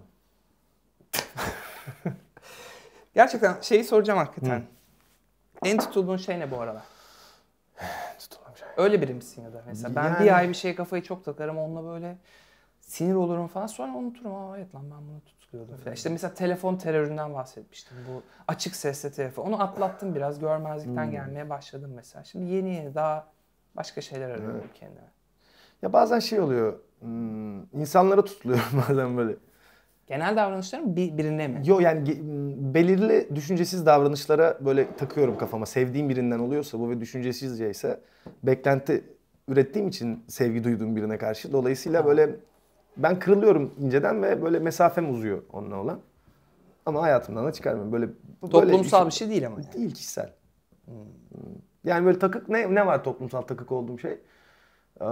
Gerçekten şeyi soracağım hakikaten. En tutulduğun şey ne bu aralar? Tutulmam şey. Öyle biri misin ya da mesela ben Yani- bir ay bir şeye kafayı çok takarım onunla böyle sinir olurum falan sonra unuturum. Aa evet lan ben bunu tutuluyordum falan. İşte mesela telefon teröründen bahsetmiştim. Bu açık sesle telefon. Onu atlattım biraz görmezlikten Hmm. gelmeye başladım mesela. Şimdi yeni yeni daha başka şeyler arıyorum Evet. kendime. Ya bazen şey oluyor. Hmm, insanlara tutuluyorum bazen böyle. Genel davranışların bir, birine mi? Yo yani ge- m, belirli düşüncesiz davranışlara böyle takıyorum kafama. Sevdiğim birinden oluyorsa bu ve düşüncesizce ise beklenti ürettiğim için sevgi duyduğum birine karşı. Dolayısıyla Ha. böyle ben kırılıyorum inceden ve böyle mesafem uzuyor onunla olan. Ama hayatımdan da çıkarmıyorum. Böyle bu- böyle Toplumsal bir şey değil ama yani. değil kişisel. Hmm. Yani böyle takık ne ne var toplumsal takık olduğum şey? Ee,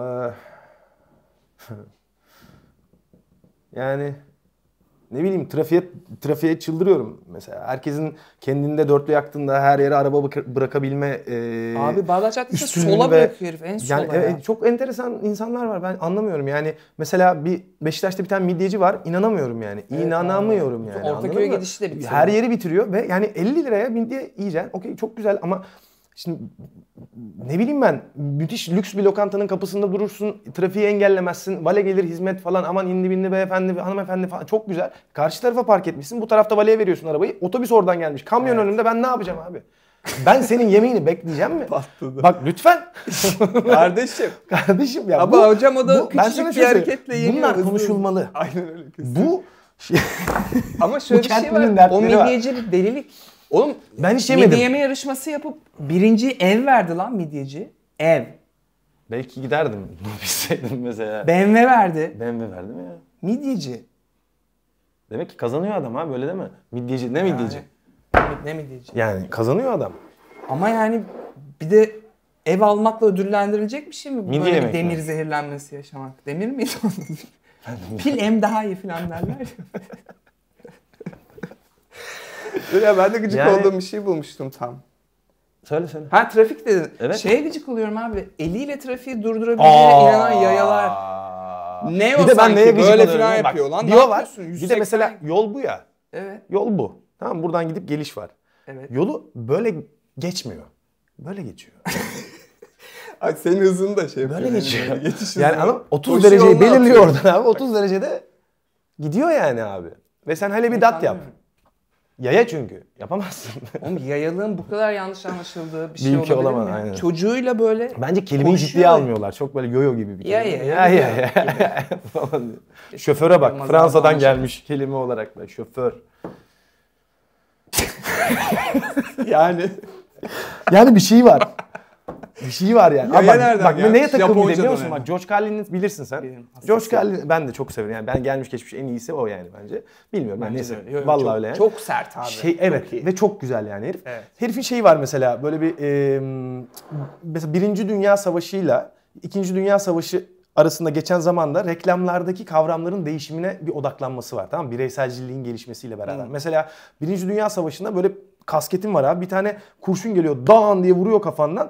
yani ne bileyim trafiğe trafiğe çıldırıyorum mesela. Herkesin kendinde dörtlü yaktığında her yere araba bıra- bırakabilme e, Abi Bağdat Caddesi'nde üstünlüğü sola ve- bırakıyor herif en sola yani ya. evet, çok enteresan insanlar var ben anlamıyorum yani. Mesela bir Beşiktaş'ta bir tane midyeci var inanamıyorum yani. Evet, İnanamıyorum abi. yani. Ortaköy'e anladın mı? gidişi de bitiriyor. Her yeri bitiriyor ve yani elli liraya midye yiyeceksin. Okey çok güzel ama Şimdi ne bileyim ben, müthiş lüks bir lokantanın kapısında durursun, trafiği engellemezsin, vale gelir hizmet falan, aman indi bindi beyefendi, hanımefendi falan, çok güzel. Karşı tarafa park etmişsin, bu tarafta valeye veriyorsun arabayı, otobüs oradan gelmiş, kamyon Evet. önümde, ben ne yapacağım abi? Ben senin yemeğini bekleyeceğim mi? Patladı. Bak lütfen. Kardeşim. Kardeşim ya. Ama bu, hocam o da bu, ben sana küçücük bir şöyle söyleyeyim. hareketle yeniyor. Bunlar hızlı. konuşulmalı. Aynen öyle. kesin. Bu şey, Ama şöyle bir şey kentlinin var. O dertleri var. midyeci bir delilik. Oğlum ben hiç yemedim. midye yeme yarışması yapıp birinci ev verdi lan midyeci. Ev. Belki giderdim. Bilseydim mesela. B M W verdi. B M W verdi mi ya? Midyeci. Demek ki kazanıyor adam abi, öyle değil mi? Midyeci. Ne midyeci? Yani, ne midyeci? Yani kazanıyor adam. Ama yani bir de ev almakla ödüllendirilecek bir şey mi? Bu Midye böyle yemek bir demir mi? zehirlenmesi yaşamak. Demir miydi onun? Pil em daha iyi falan derler. Dur ya, ben de gıcık Yani- olduğum bir şey bulmuştum tam. Söyle söyle. Ha trafik dedin. Evet. Şeye gıcık oluyorum abi. Eliyle trafiği durdurabileceğine inanan yayalar. Ne o Bir de ben sanki? neye gıcık Böyle oluyorum falan ya? Bak, yapıyor lan. Ne diyorlar. yapıyorsun? Bir de mesela yüz seksen. yol bu ya. Evet. Yol bu. Tamam, buradan gidip geliş var. Evet. Yolu böyle geçmiyor. Böyle geçiyor. Ay senin hızını da şey yapıyor. Böyle yani, geçiyor. böyle geçiş Yani hızını. adam otuz Koşu dereceyi yoluna belirliyor atıyor. oradan abi. otuz derecede gidiyor yani abi. Ve sen hele bir dat yap. Yaya çünkü. Yapamazsın. Oğlum yayalığın bu kadar yanlış anlaşıldığı bir şey Bir ülke olabilir olamaz, mi? aynen. Çocuğuyla böyle Bence kelimeyi Konuşuyor ciddiye ya. almıyorlar. Çok böyle yoyo gibi bir Ya kelime. ya, ya ya, ya. falan diyor. Şoföre bak. Yılmaz Fransa'dan Erdoğan gelmiş kelime olarak da. Şoför. Yani. Yani bir şey var. Bir şey var yani. Yaya Abi bak, nereden bak gelmiş? neye takıldım Japonca'dan biliyor musun? yani. Bak George Carlin'i bilirsin sen. Bilirim, hastasıyım. George Carlin ben de çok severim. Yani ben gelmiş geçmiş en iyisi o yani bence. Bilmiyorum ben Bence neyse. de öyle. Yo, yo, Vallahi çok, öyle yani. Çok sert abi. Şey, evet Çok iyi. ve çok güzel yani herif. Evet. Herifin şeyi var mesela böyle bir e, mesela Birinci Dünya Savaşı'yla İkinci Dünya Savaşı arasında geçen zamanda reklamlardaki kavramların değişimine bir odaklanması var, tamam mı? Bireyselciliğin gelişmesiyle beraber. Hmm. Mesela Birinci Dünya Savaşı'nda böyle kasketin var abi, bir tane kurşun geliyor, dağın diye vuruyor kafandan.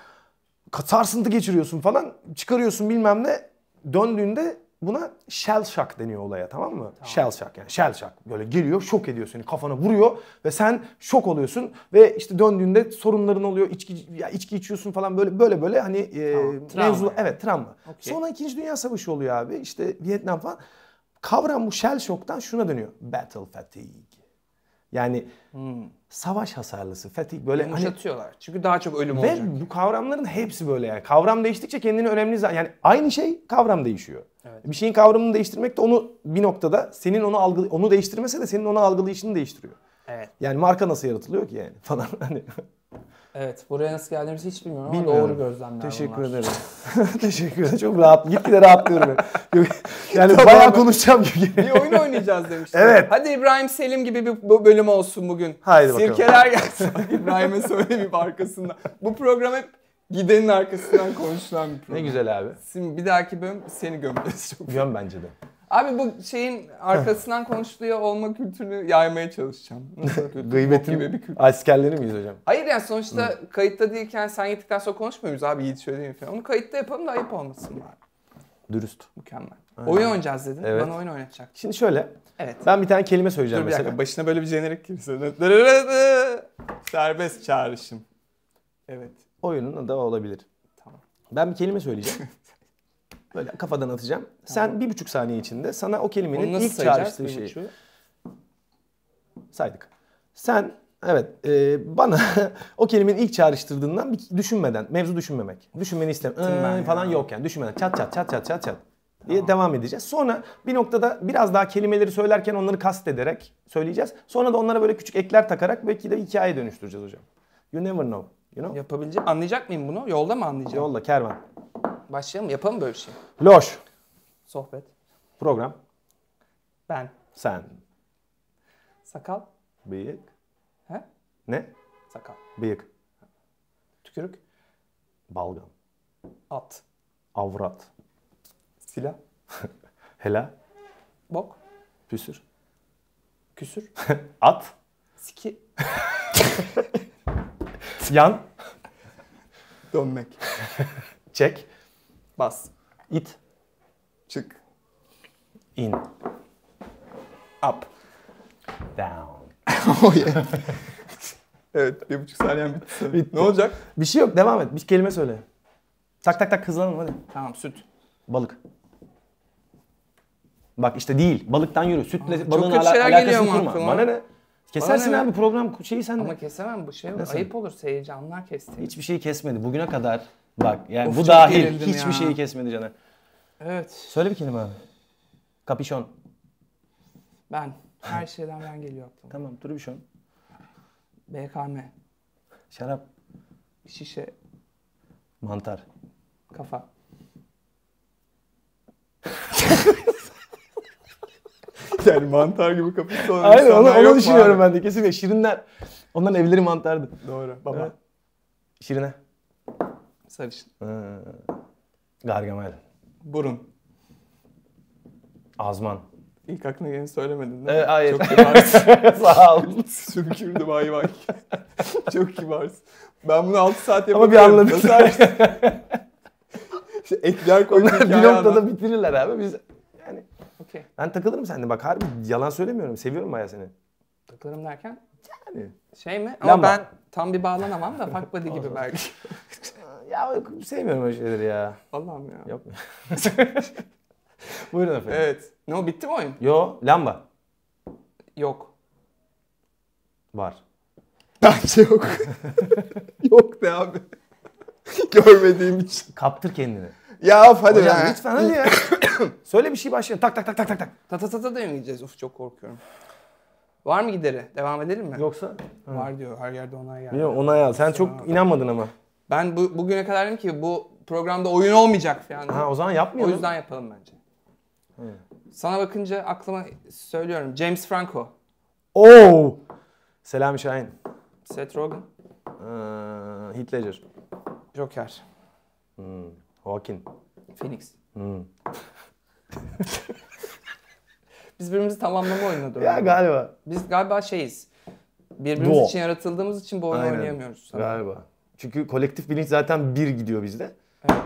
Sarsıntı geçiriyorsun falan, çıkarıyorsun bilmem ne, döndüğünde buna shell shock deniyor olaya, tamam mı? Shell shock yani shell shock, böyle geliyor, şok ediyor seni, kafana vuruyor ve sen şok oluyorsun ve işte döndüğünde sorunların oluyor, içki ya içki içiyorsun falan, böyle böyle böyle hani e, Tamam, travma mevzu, yani. evet travma. Okey. Sonra İkinci Dünya Savaşı oluyor abi, işte Vietnam falan. Kavram bu shell shock'tan şuna dönüyor. Battle fatigue. Yani savaş hasarlısı, fatigue, böyle hani Yumuşatıyorlar. Çünkü daha çok ölüm ve olacak. bu kavramların hepsi böyle yani. Kavram değiştikçe kendini önemli zan- yani aynı şey, kavram değişiyor. Evet. Bir şeyin kavramını değiştirmek de onu bir noktada senin onu algı onu değiştirmese de senin onu algılayışını değiştiriyor. Evet. Yani marka nasıl yaratılıyor ki yani falan hani. Evet. Buraya nasıl geldiğimizi hiç bilmiyorum, Bilmiyorum. ama doğru gözlemler Teşekkür bunlar. ederim. Teşekkür ederim. Çok rahat. Gitgide rahatlıyorum. Yok, yani bayağı konuşacağım gibi. Bir oyun oynayacağız demiştim. Evet. Hadi İbrahim Selim gibi bir bu bölüm olsun bugün. Haydi bakalım. Sirkeler gelsin. İbrahim'e söyleyeyim arkasından. Bu program hep gidenin arkasından konuşulan bir program. Ne güzel abi. Şimdi bir dahaki bölüm seni gömeceğiz çok. Yön bence de. Abi bu şeyin arkasından konuşuluyor olma kültürünü yaymaya çalışacağım. Nasıl kültür? Bok gibi Gıybetin bir kültür. askerleri miyiz hocam? Hayır yani sonuçta kayıtta değilken sen gittikten sonra konuşmuyoruz abi, Yiğit şöyle değil mi falan. Onu kayıtta yapalım da ayıp olmasın bari. Dürüst. Mükemmel. Oyun oynayacağız dedin. Evet. Bana oyun oynatacak. Şimdi şöyle. Evet. Ben bir tane kelime söyleyeceğim Dur bir mesela. dakika, başına böyle bir jenerik girse. Serbest çağrışım. Evet. Oyunun da olabilir. Tamam. Ben bir kelime söyleyeceğim. Böyle kafadan atacağım. Sen bir buçuk saniye içinde sana o kelimenin Onu nasıl ilk sayacağız? çağrıştığı Bir şeyi buçuğu? saydık. Sen evet e, bana o kelimenin ilk çağrıştırdığından bir düşünmeden, mevzu düşünmemek. Düşünmeni istemiyorum ben ya. falan yok yani, düşünmeden çat çat çat çat çat çat diye devam edeceğiz. Sonra bir noktada biraz daha kelimeleri söylerken onları kastederek söyleyeceğiz. Sonra da onlara böyle küçük ekler takarak belki de hikaye dönüştüreceğiz hocam. You never know. You know? Yapabileceğim. Anlayacak mıyım bunu? Yolda mı anlayacağım? Yolla kervan. Başlayalım mı? Yapalım böyle bir şey. Loş. Sohbet. Program. Ben. Sen. Sakal. Bıyık. He? Ne? Sakal. Bıyık. Tükürük. Balgam. At. Avrat. Silah. Hela. Bok. Püsür. Küsür. At. Siki. Yan. Dönmek. Çek. Bas. İt. Çık. İn. Up. Down. Oh yeah. Evet, bir buçuk saniyen bitti sanırım. Bitti. Ne olacak? Bir şey yok, devam et. Bir kelime söyle. Tak tak tak hızlanalım hadi. Tamam, süt. Balık. Bak işte değil. Balıktan yürü. Sütle Aa, balığın çok kötü ala- şeyler alakasını geliyor ama kurma. aklıma. Bana ne? Kesersin Bana ne abi program şeyi sende. Ama kesemem bu şey olur. Nasıl? Ayıp olur seyirci anlar kesti. Hiçbir şeyi kesmedi. Bugüne kadar bak yani Of, bu çok dahil gerildim hiçbir ya. şeyi kesmedi Caner. Evet Söyle bir kelime abi. Kapişon. ben. Her şeyden ben geliyor aklıma. Tamam, tribüşon. B K M. Şarap. Şişe. Mantar. Kafa. Yani mantar gibi kapısı olan Aynen onu, insanlar yok onu mu düşünüyorum abi? ben de kesinlikle. Şirinler. Onların evleri mantardı. Doğru. Baba. Evet. Şirine. Sarışın. Ee, Gargamel. Burun. Azman. İlk aklına geleni söylemedin değil mi? Evet, hayır. Çok kibarsın. Sağ ol. Sümkürdü bay bay. Çok kibarsın. Ben bunu altı saat Ama bir yapamıyorum. anladık. Nasıl İşte ekler koyup Onlar bir hikaye noktada anlat. bitirirler abi. Biz yani Okey. ben takılırım seninle. Bak harbi yalan söylemiyorum. Seviyorum bayağı seni. Takılırım derken Yani. şey mi? Ama Lamba. ben tam bir bağlanamam da fuck buddy gibi belki. Ya sevmiyorum öyle şeyleri ya. Allah'ım ya. Yok mu? Buyurun efendim. Evet. Ne o, bitti mi oyun? Yo, lamba. Yok. Var. Bence yok. Yok de abi. Görmediğim için. Kaptır kendini. Ya of, hadi Hocam ya. lütfen hadi ya. Söyle bir şey başlayalım. Tak tak tak tak tak tak. Ta ta ta ta demeyeceğiz. Uf çok korkuyorum. Var mı gideri? Devam edelim mi? Yoksa? Var diyor. Her yerde onay geldi. Bilmiyorum, onay al. Sen çok inanmadın ama. Ben bu, bugüne kadar dedim ki bu programda oyun olmayacak falan. Ha, o zaman O yapmayalım. yüzden yapalım bence. Sana bakınca aklıma söylüyorum. James Franco. Oo! Selami Şahin. Seth Rogen. Ee, Heath Ledger. Joker. Hmm. Joaquin. Phoenix. Hmm. Biz birbirimizi tamamlama oyununa Ya döndük. galiba. Biz galiba şeyiz. Birbirimiz Duo. için yaratıldığımız için bu oyunu Aynen. oynayamıyoruz. sanırım. Galiba. Çünkü kolektif bilinç zaten bir gidiyor bizde. Evet.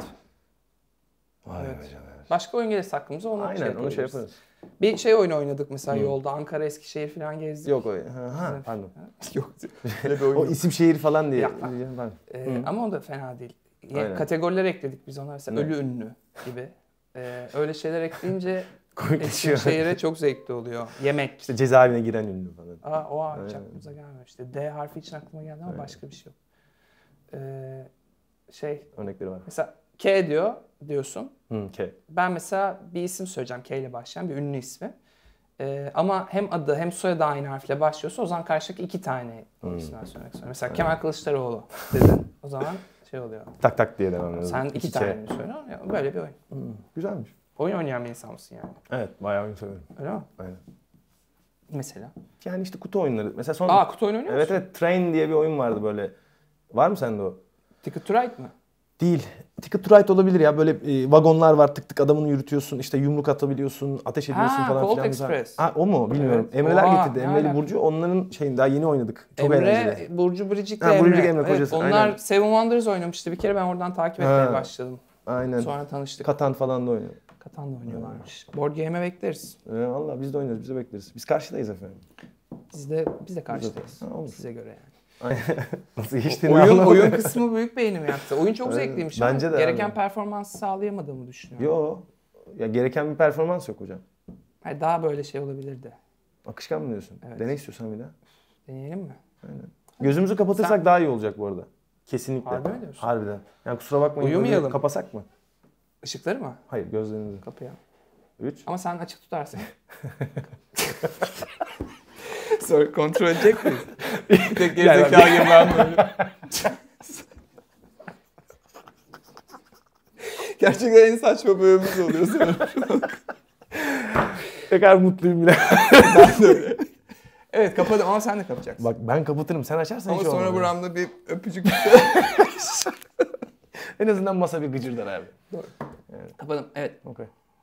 Vay Evet. be canım. Başka oyun gelirse aklımıza onu Aynen şey onu şey yapabiliriz. yaparız. Bir şey oyunu oynadık mesela Hı. yolda. Ankara, Eskişehir falan gezdik. Yok o. Ha, ha, pardon. Yok. Öyle bir oyun O yok. isim şehir falan diye. Yapma. Pardon. Ee, Hı. ama o da fena değil. Ye- Aynen. Kategoriler ekledik biz ona. Mesela Ne? ölü ünlü gibi. Ee, öyle şeyler ekleyince Komik düşüyor. Eskişehir'e çok zevkli oluyor. Yemek. İşte cezaevine giren ünlü falan. Aa, o an hiç Aynen. aklımıza gelmemişti. D harfi için aklıma geldi ama Aynen. başka bir şey yok. Ee, şey Örnekleri var. mesela K diyor diyorsun. Hı, K. Ben mesela bir isim söyleyeceğim K ile başlayan bir ünlü ismi. Ee, ama hem adı hem soyadı aynı harfle başlıyorsa o zaman karşıdaki iki tane o Hmm. isimden söylemek istiyorum. Mesela Kemal Kılıçdaroğlu dedin. O zaman şey oluyor. Tak tak diye devam ediyoruz. Sen iki İki tane K. mi söylüyorsun? Ya böyle bir oyun. Hı, güzelmiş. Oyun oynayan bir insan mısın yani? Evet, bayağı oyun severim. Öyle mi? Aynen. Mesela. Yani işte kutu oyunları. Mesela son... Aa kutu oyunu oynuyor Evet musun? evet, Train diye bir oyun vardı böyle. Var mı sende o? Ticket to Ride mı? Değil. Ticket to Ride olabilir ya. Böyle e, vagonlar var, tık tık adamını yürütüyorsun. İşte yumruk atabiliyorsun, ateş ediyorsun Ha, falan Colt filan. Express. Ha o mu? Bilmiyorum. Evet. Emreler Oha, getirdi. ne Emre ile alaka? Burcu. Onların şeyini daha yeni oynadık. Çok Emre, eğlenceli. Burcu Bricik'le Ha, Emre. Burcu Emre Evet, kocası, onlar aynen. Seven Wonders oynamıştı. Bir kere ben oradan takip etmeye Ha. başladım. Aynen. Sonra tanıştık. Katan falan da oynuyor. Katan da oynuyorlarmış. Board game'e bekleriz. Ee, Valla biz de oynarız, biz de bekleriz. Biz karşıdayız efendim. Biz de, biz de karşıdayız. Ha, olur. Size göre yani. Aynen. Nasıl geçtiğini Oyun, anlamadım. oyun kısmı büyük beynim yaptı. Oyun çok Evet, zevkliymiş bence ama de gereken abi. performansı sağlayamadığımı düşünüyorum. Yo. Ya gereken bir performans yok hocam. Hayır, daha böyle şey olabilirdi. Akışkan mı diyorsun? Evet. Dene istiyorsan bir daha. Deneyelim mi? Gözümüzü kapatırsak Sen- daha iyi olacak bu arada. Kesinlikle. Harbi mi diyorsun? Harbiden. Yani kusura bakmayın. Uyumayalım. gözleri Kapasak mı? Işıkları mı? Hayır, gözlerinizi. Kapıya. Üç. Ama sen açık tutarsın. Sonra kontrol edecek miyiz? Tek Gel gerizekalı gibi ben böyle. Gerçekten en saçma bölümümüz oluyor sanırım. Ne kadar mutluyum bile. Ben de öyle. Evet, kapadım ama sen de kapacaksın. Bak ben kapatırım. Sen açarsan Ama hiç sonra olmaz. buramda bir öpücük. En azından masa bir gıcırdar abi. Kapadım. Evet. Okey.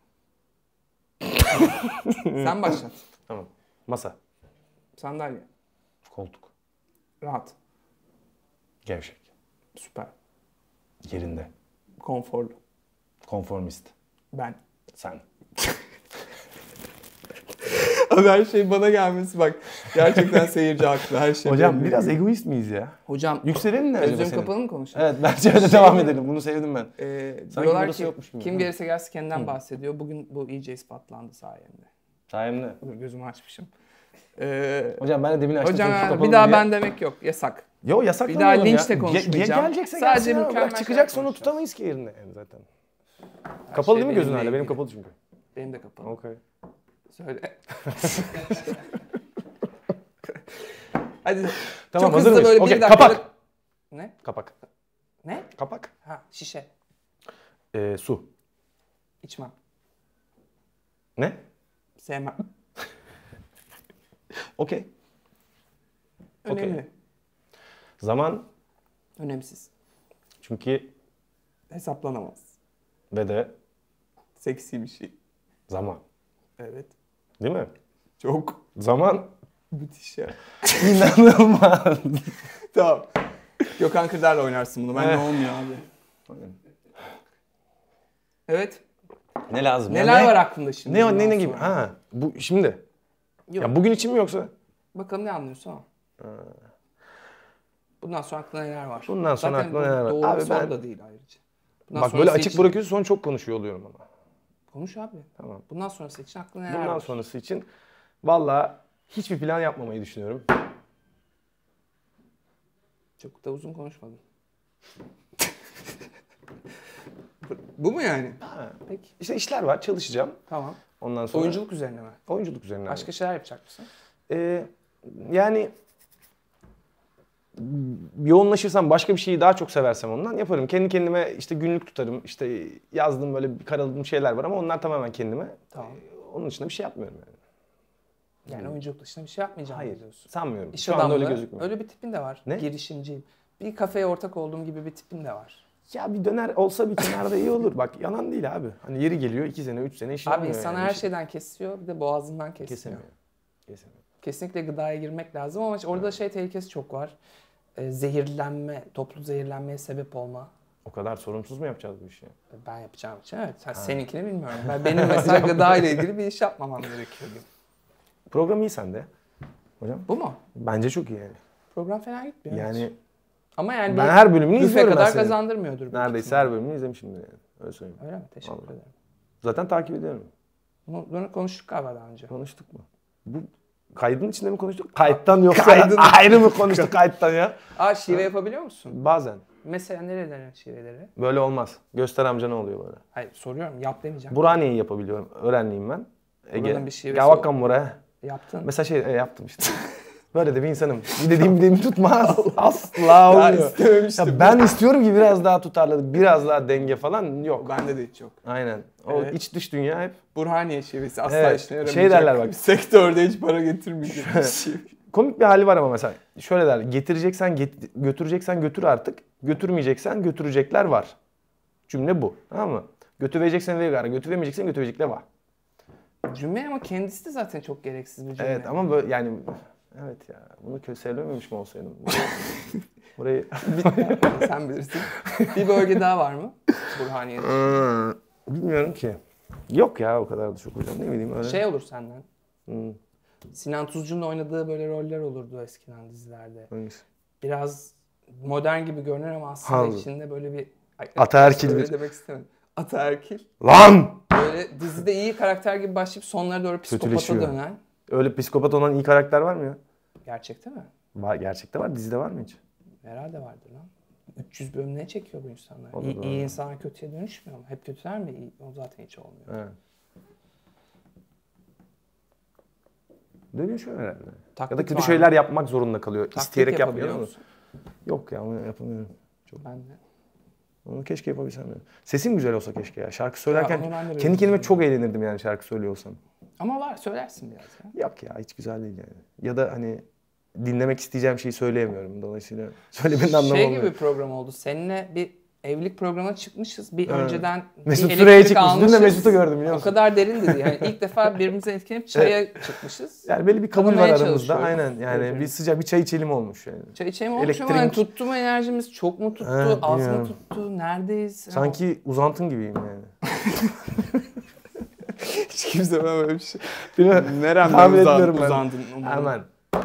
Sen başlat. Tamam. Masa. Sandalye. Koltuk. Rahat. Gevşek. Süper. Yerinde. Konforlu. Konformist. Ben. Sen. Abi her şey bana gelmesi bak. Gerçekten seyirci haklı. Her şey Hocam belli. biraz egoist miyiz ya? Hocam Yükselelim mi acaba gözüm senin? kapalı mı konuşalım? Evet bence öyle Şey devam mi? edelim. Bunu sevdim ben. Ee, Sanki diyorlar burası ki yokmuş gibi. kim Hı. gelirse gelsin kendinden bahsediyor. Bugün bu iyice ispatlandı sayemde. Sayemde. Gözümü açmışım. Ee, Hocam ben de demin açtım. hocam telefonu bir kapalı daha diye. ben demek yok. Yasak. Yo yasak Bir daha linçle konuşmayacağım. Ya gelecekse Sadece gelsin ya. mükemmel Bırak çıkacak sonra konuşacağız. tutamayız ki yerine yani zaten. Her Kapalı şey değil mi gözün benimle hala? Benim ilgili. kapalı çünkü. Benim de kapalı. Okey. Söyle. Hadi. Tamam, çok hazır hızlı mıyız? böyle Okey, bir dakikada... kapak. Ne? Kapak. Ne? Kapak. Ha şişe. Ee, su. İçmem. Ne? Sevmem. Okey. Önemli. Okey. Zaman Önemsiz. çünkü Hesaplanamaz. ve de Seksi bir şey. zaman. Evet. Değil mi? Çok Zaman müthiş ya. inanılmaz. Tamam. Gökhan Kırdar'la oynarsın bunu. Ben ne olmuyor abi. Evet. Ne lazım? ya? Neler ne? var aklında şimdi? Ne o bundan ne ne gibi? sonra? Ha, bu şimdi. Yok. Ya bugün için mi yoksa? Bakalım ne anlıyorsun ama. Bundan sonra aklında neler var? Bundan sonra Zaten aklında bu neler var? Doğru Abi soru ben- da değil ayrıca. Bundan Bak böyle sonrası açık için- bırakıyorsun sonra çok konuşuyor oluyorum ama. Konuş abi. Tamam. Bundan sonrası için aklında neler Bundan var? sonrası için valla hiçbir plan yapmamayı düşünüyorum. Çok da uzun konuşmadım. Bu mu yani? Ha. Peki. İşte işler var, çalışacağım. Tamam. Ondan sonra Oyunculuk üzerine mi? oyunculuk üzerine. Başka şeyler yapacak mısın? Ee, yani yoğunlaşırsam başka bir şeyi daha çok seversem ondan yaparım. Kendi kendime işte günlük tutarım. İşte yazdığım böyle bir karaladığım şeyler var ama onlar tamamen kendime. Tamam. Ee, onun dışında bir şey yapmıyorum yani. Yani oyunculuk dışında bir şey yapmayacağım Hayır, diyorsun. sanmıyorum. İş Şu anda adamlığı, öyle gözükmüyor. öyle bir tipin de var. Ne? Girişimciyim. Bir kafeye ortak olduğum gibi bir tipin de var. Ya bir döner olsa bir kenarda iyi olur. Bak yalan değil abi. Hani yeri geliyor iki sene, üç sene iş Abi yapmıyor insan yani. her İş- şeyden kesiyor, bir de boğazından kesmiyor. Kesemiyor. Kesemiyor. Kesinlikle gıdaya girmek lazım ama orada şey tehlikesi çok var. Ee, zehirlenme, toplu zehirlenmeye sebep olma. O kadar sorumsuz mu yapacağız bu işi? Ben yapacağım için evet. Sen, seninkini bilmiyorum. Ben, benim mesela gıda ile ilgili bir iş yapmamam gerekiyor gibi. Program iyi sende. Hocam. Bu mu? Bence çok iyi yani. Program fena gitmiyor. Yani ama yani ben bir her bölümünü büfe izliyorum ben kadar senin. kazandırmıyordur. büyük Neredeyse ihtimalle. her bölümünü izlemişimdir yani. Öyle söyleyeyim. Öyle mi? Teşekkür Vallahi. ederim. Zaten takip ediyorum. Bunu, bunu konuştuk galiba daha önce. Konuştuk mu? Bu kaydın içinde mi konuştuk? Kayıttan yoksa Kaydın- ayrı mı konuştuk kayıttan ya? Aa şive yapabiliyor musun? Bazen. Mesela nerelerin şiveleri? Böyle olmaz. Göster amca ne oluyor böyle. Hayır soruyorum yap demeyeceğim. Burhaniye'yi yapabiliyorum. Öğrenliyim ben. Buranın bir şivesi Gavakkam buraya. Yaptın. Mesela şey e, yaptım işte. Böyle de bir insanım. Bir dediğim dediğimi tutmaz. Asla Daha olmuyor. istememiştim. Ya ben istiyorum ki biraz daha tutarlı, biraz daha denge falan yok. Bende de hiç yok. Aynen. O Evet. iç dış dünya hep. Burhaniye şivesi asla Evet, işine yaramayacak. şey derler bak. Sektörde hiç para getirmeyecek bir şey. Komik bir hali var ama mesela. Şöyle der. Getireceksen get- götüreceksen götür artık. Götürmeyeceksen götürecekler var. Cümle bu. Tamam mı? Götüreceksen ve gara, götüremeyeceksen götürecekler var. Cümle ama kendisi de zaten çok gereksiz bir cümle. Evet ama böyle yani evet ya bunu kötü söylememiş mi olsaydım? Burayı Sen bilirsin. Bir bölge daha var mı? Burhaniye'de. bilmiyorum ki. Yok ya o kadar da çok hocam ne bileyim öyle. Şey olur senden. Hmm, Sinan Tuzcu'nun oynadığı böyle roller olurdu eskiden dizilerde. hangisi? Biraz modern gibi görünür ama aslında Hazır. içinde böyle bir... Ay, Ataerkil öyle bir- demek istemedim. Ataerkil. Lan! Böyle dizide iyi karakter gibi başlayıp sonlara doğru psikopata Kötüleşiyor. dönen. Öyle psikopat olan iyi karakter var mı ya? Gerçekte mi? Var, gerçekte var. Dizide var mı hiç? Herhalde vardır lan. üç yüz bölüm ne çekiyor bu insanlar? O da İyi, doğru. iyi insan kötüye dönüşmüyor mu? Hep kötüler mi? İyi, o zaten hiç olmuyor. Evet. Dönüşüyor herhalde. Taklit Ya da kötü var şeyler mı? yapmak zorunda kalıyor. Taklit İsteyerek yapabiliyor yapmıyor. musun? Yok ya onu yapamıyorum. Ben de. Onu keşke yapabilsem ya. Sesim güzel olsa keşke ya. Şarkı söylerken onu ben de kendi biraz kendime çok eğlenirdim yani şarkı söylüyor olsam. Ama var söylersin biraz ya. Yok ya hiç güzel değil yani. Ya da hani dinlemek isteyeceğim şeyi söyleyemiyorum. Dolayısıyla söylemenin anlamı Şey olmuyor. gibi bir program oldu. Seninle bir evlilik programına çıkmışız. Bir Evet. önceden Mesut bir Süre'ye elektrik çıkmış. Dün de almışız. Mesut'u gördüm biliyor O musun? kadar derin dedi. Yani ilk defa birbirimize etkilenip çaya çıkmışız. Yani belli bir kabul var Tanımaya aramızda. çalışıyoruz. Aynen yani Evet. bir sıcak bir çay içelim olmuş yani. Çay içelim olmuş ama Elektrik- yani tuttu mu enerjimiz çok mu tuttu, Evet, az mı bilmiyorum. tuttu, neredeyiz? Sanki uzantın gibiyim yani. Hiç kimse böyle bir şey. Değil mi? Neremden Tahmin uzan, etmiyorum ben. uzandın umarım. Hemen.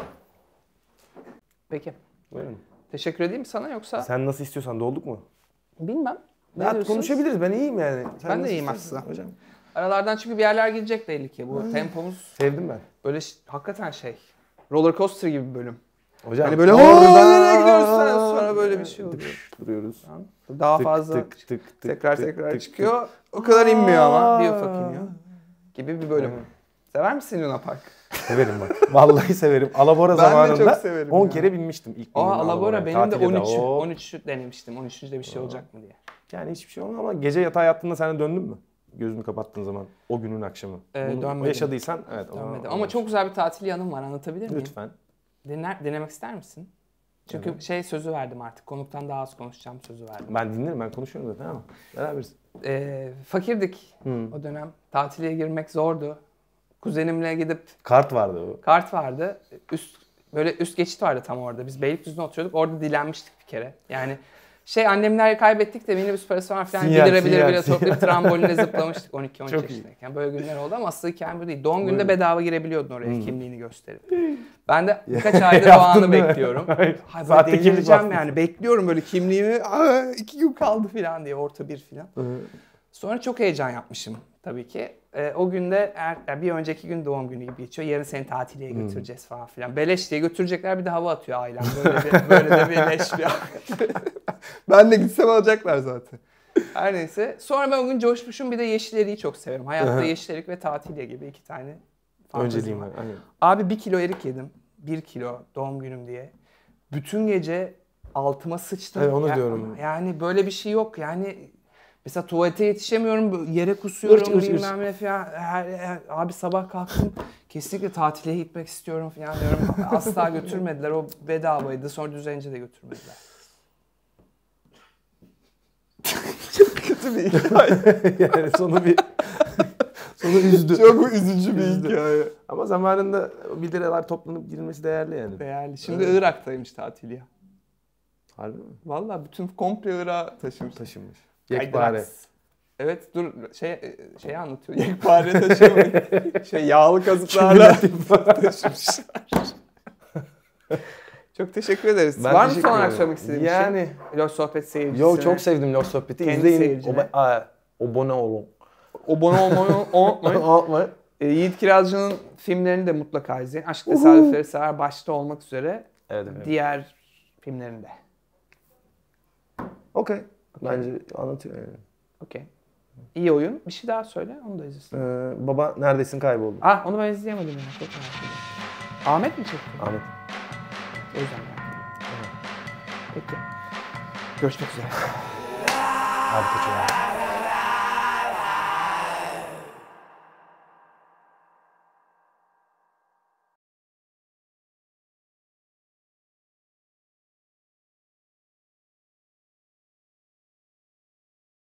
Peki. Buyurun. Teşekkür edeyim sana yoksa? Sen nasıl istiyorsan dolduk mu? Bilmem. Ne Ya diyorsun? konuşabiliriz. Ben iyiyim yani. Sen Ben de nasıl iyiyim istiyorsan aslında. Hocam. Aralardan çünkü bir yerler gidecek belli ki. Bu tempomuz Sevdim ben. böyle ş- hakikaten şey. Roller coaster gibi bir bölüm. Hocam. Hani böyle Oradan- "Oo, nereye gidiyoruz sen?" sonra böyle bir şey oluyor. Duruyoruz. Daha Tık, fazla tık, tık, tık, tekrar tık, tekrar tık, çıkıyor. O kadar inmiyor ama. Bir ufak Aa. iniyor. Gibi bir bölüm. Evet. Sever misin Luna Park? Severim bak. Vallahi severim. Alabora Ben de zamanında çok severim on ya. kere binmiştim ilk Aa bindiğim Alabora Alabora'ya. benim de Tatilde on üçü. Oo. on üçü denemiştim. on üçüncüde bir şey olacak mı diye. Yani hiçbir şey olmadı ama gece yatağa yattığında sen de döndün mü? Gözünü kapattığın zaman o günün akşamı. Ee, Bunu dönmedim. yaşadıysan evet. o zaman- Dönmedi. o Ama zaman- çok güzel bir tatil yanım var. Anlatabilir miyim? Lütfen. Dener, denemek ister misin? Çünkü Evet. şey sözü verdim artık. Konuktan daha az konuşacağım sözü verdim. Ben dinlerim, ben konuşuyorum zaten ama beraberiz. Ee, fakirdik Hı. o dönem. Tatile girmek zordu. Kuzenimle gidip Kart vardı o. kart vardı. Üst böyle üst geçit vardı tam orada. Biz Beylikdüzü'nde oturuyorduk. Orada dilenmiştik bir kere. Yani şey annemler kaybettik de minibüs parası var falan. Sinyal, bir lira bir lira sinyal, bir lira sinyal. toplayıp tramboline zıplamıştık on iki on üç Çok iyi. yaşındayken. Böyle günler oldu ama aslında hikayem bu değil. Doğum gününde Buyurun. bedava girebiliyordun oraya Hmm. kimliğini gösterip. Ben de birkaç aydır o Yaptın anı değil mi? bekliyorum. Hayır, Sahte böyle kimlik delireceğim bastın. yani. Bekliyorum böyle kimliğimi. Aa, iki gün kaldı falan diye orta bir falan. Sonra çok heyecan yapmışım tabii ki. Ee, o günde er, yani bir önceki gün doğum günü gibi geçiyor. Yarın seni tatiliye götüreceğiz falan filan. Beleş diye götürecekler bir de hava atıyor ailem. Böyle, bir, böyle de bir leş bir Ben de gitsem alacaklar zaten. Her neyse. Sonra ben o gün coşmuşum bir de Yeşil Erik'i çok severim. Hayatta Aha. Yeşil Erik ve tatilya gibi iki tane fantezim Önceliğim var. var. Aynen. Abi bir kilo erik yedim. Bir kilo doğum günüm diye. Bütün gece altıma sıçtım. Evet, onu Ya- diyorum. Yani böyle bir şey yok. Yani mesela tuvalete yetişemiyorum, yere kusuyorum, Irç, ırç, bilmem ırç. ne falan. Her, her- abi sabah kalktım, kesinlikle tatile gitmek istiyorum falan diyorum. Asla götürmediler, o bedavaydı. Sonra düzenince de götürmediler. Çok kötü bir hikaye. Yani sonu bir sonu üzdü. Çok üzücü bir Üzdü. hikaye. Ama zamanında bir liralar toplanıp girilmesi değerli yani. Değerli. Şimdi Evet. Irak'taymış tatilya. Harbi mi? Vallahi bütün komple Irak'a taşımış. Taşınmış. Yekpare. Yekpare. Evet dur şey şey anlatıyor. Yekpare taşımayı. şey yağlı kazıklarla taşımışlar. Çok teşekkür ederiz. Ben Var mı teşekkür son olarak ederim. söylemek istediğin Yani- bir şey? Loş Sohbet seyircisine. Yo çok sevdim Lord Sohbet'i. Kendi İzleyin. seyircine. O, aa, abone olun. Abone olmayı unutmayın. Unutmayın. E, Yiğit Kirazcı'nın filmlerini de mutlaka izleyin. Aşk Tesadüfleri Sever başta olmak üzere Evet, evet. diğer filmlerinde. Okey. Bence anlatıyor yani. Okey. İyi oyun. Bir şey daha söyle. Onu da izlesin. Ee, baba neredesin kayboldu. Ah onu ben izleyemedim ya. Çok merak ediyorum. Ahmet mi çekti? Ahmet. O yüzden merak ediyorum. Peki. Görüşmek üzere. Harika çok.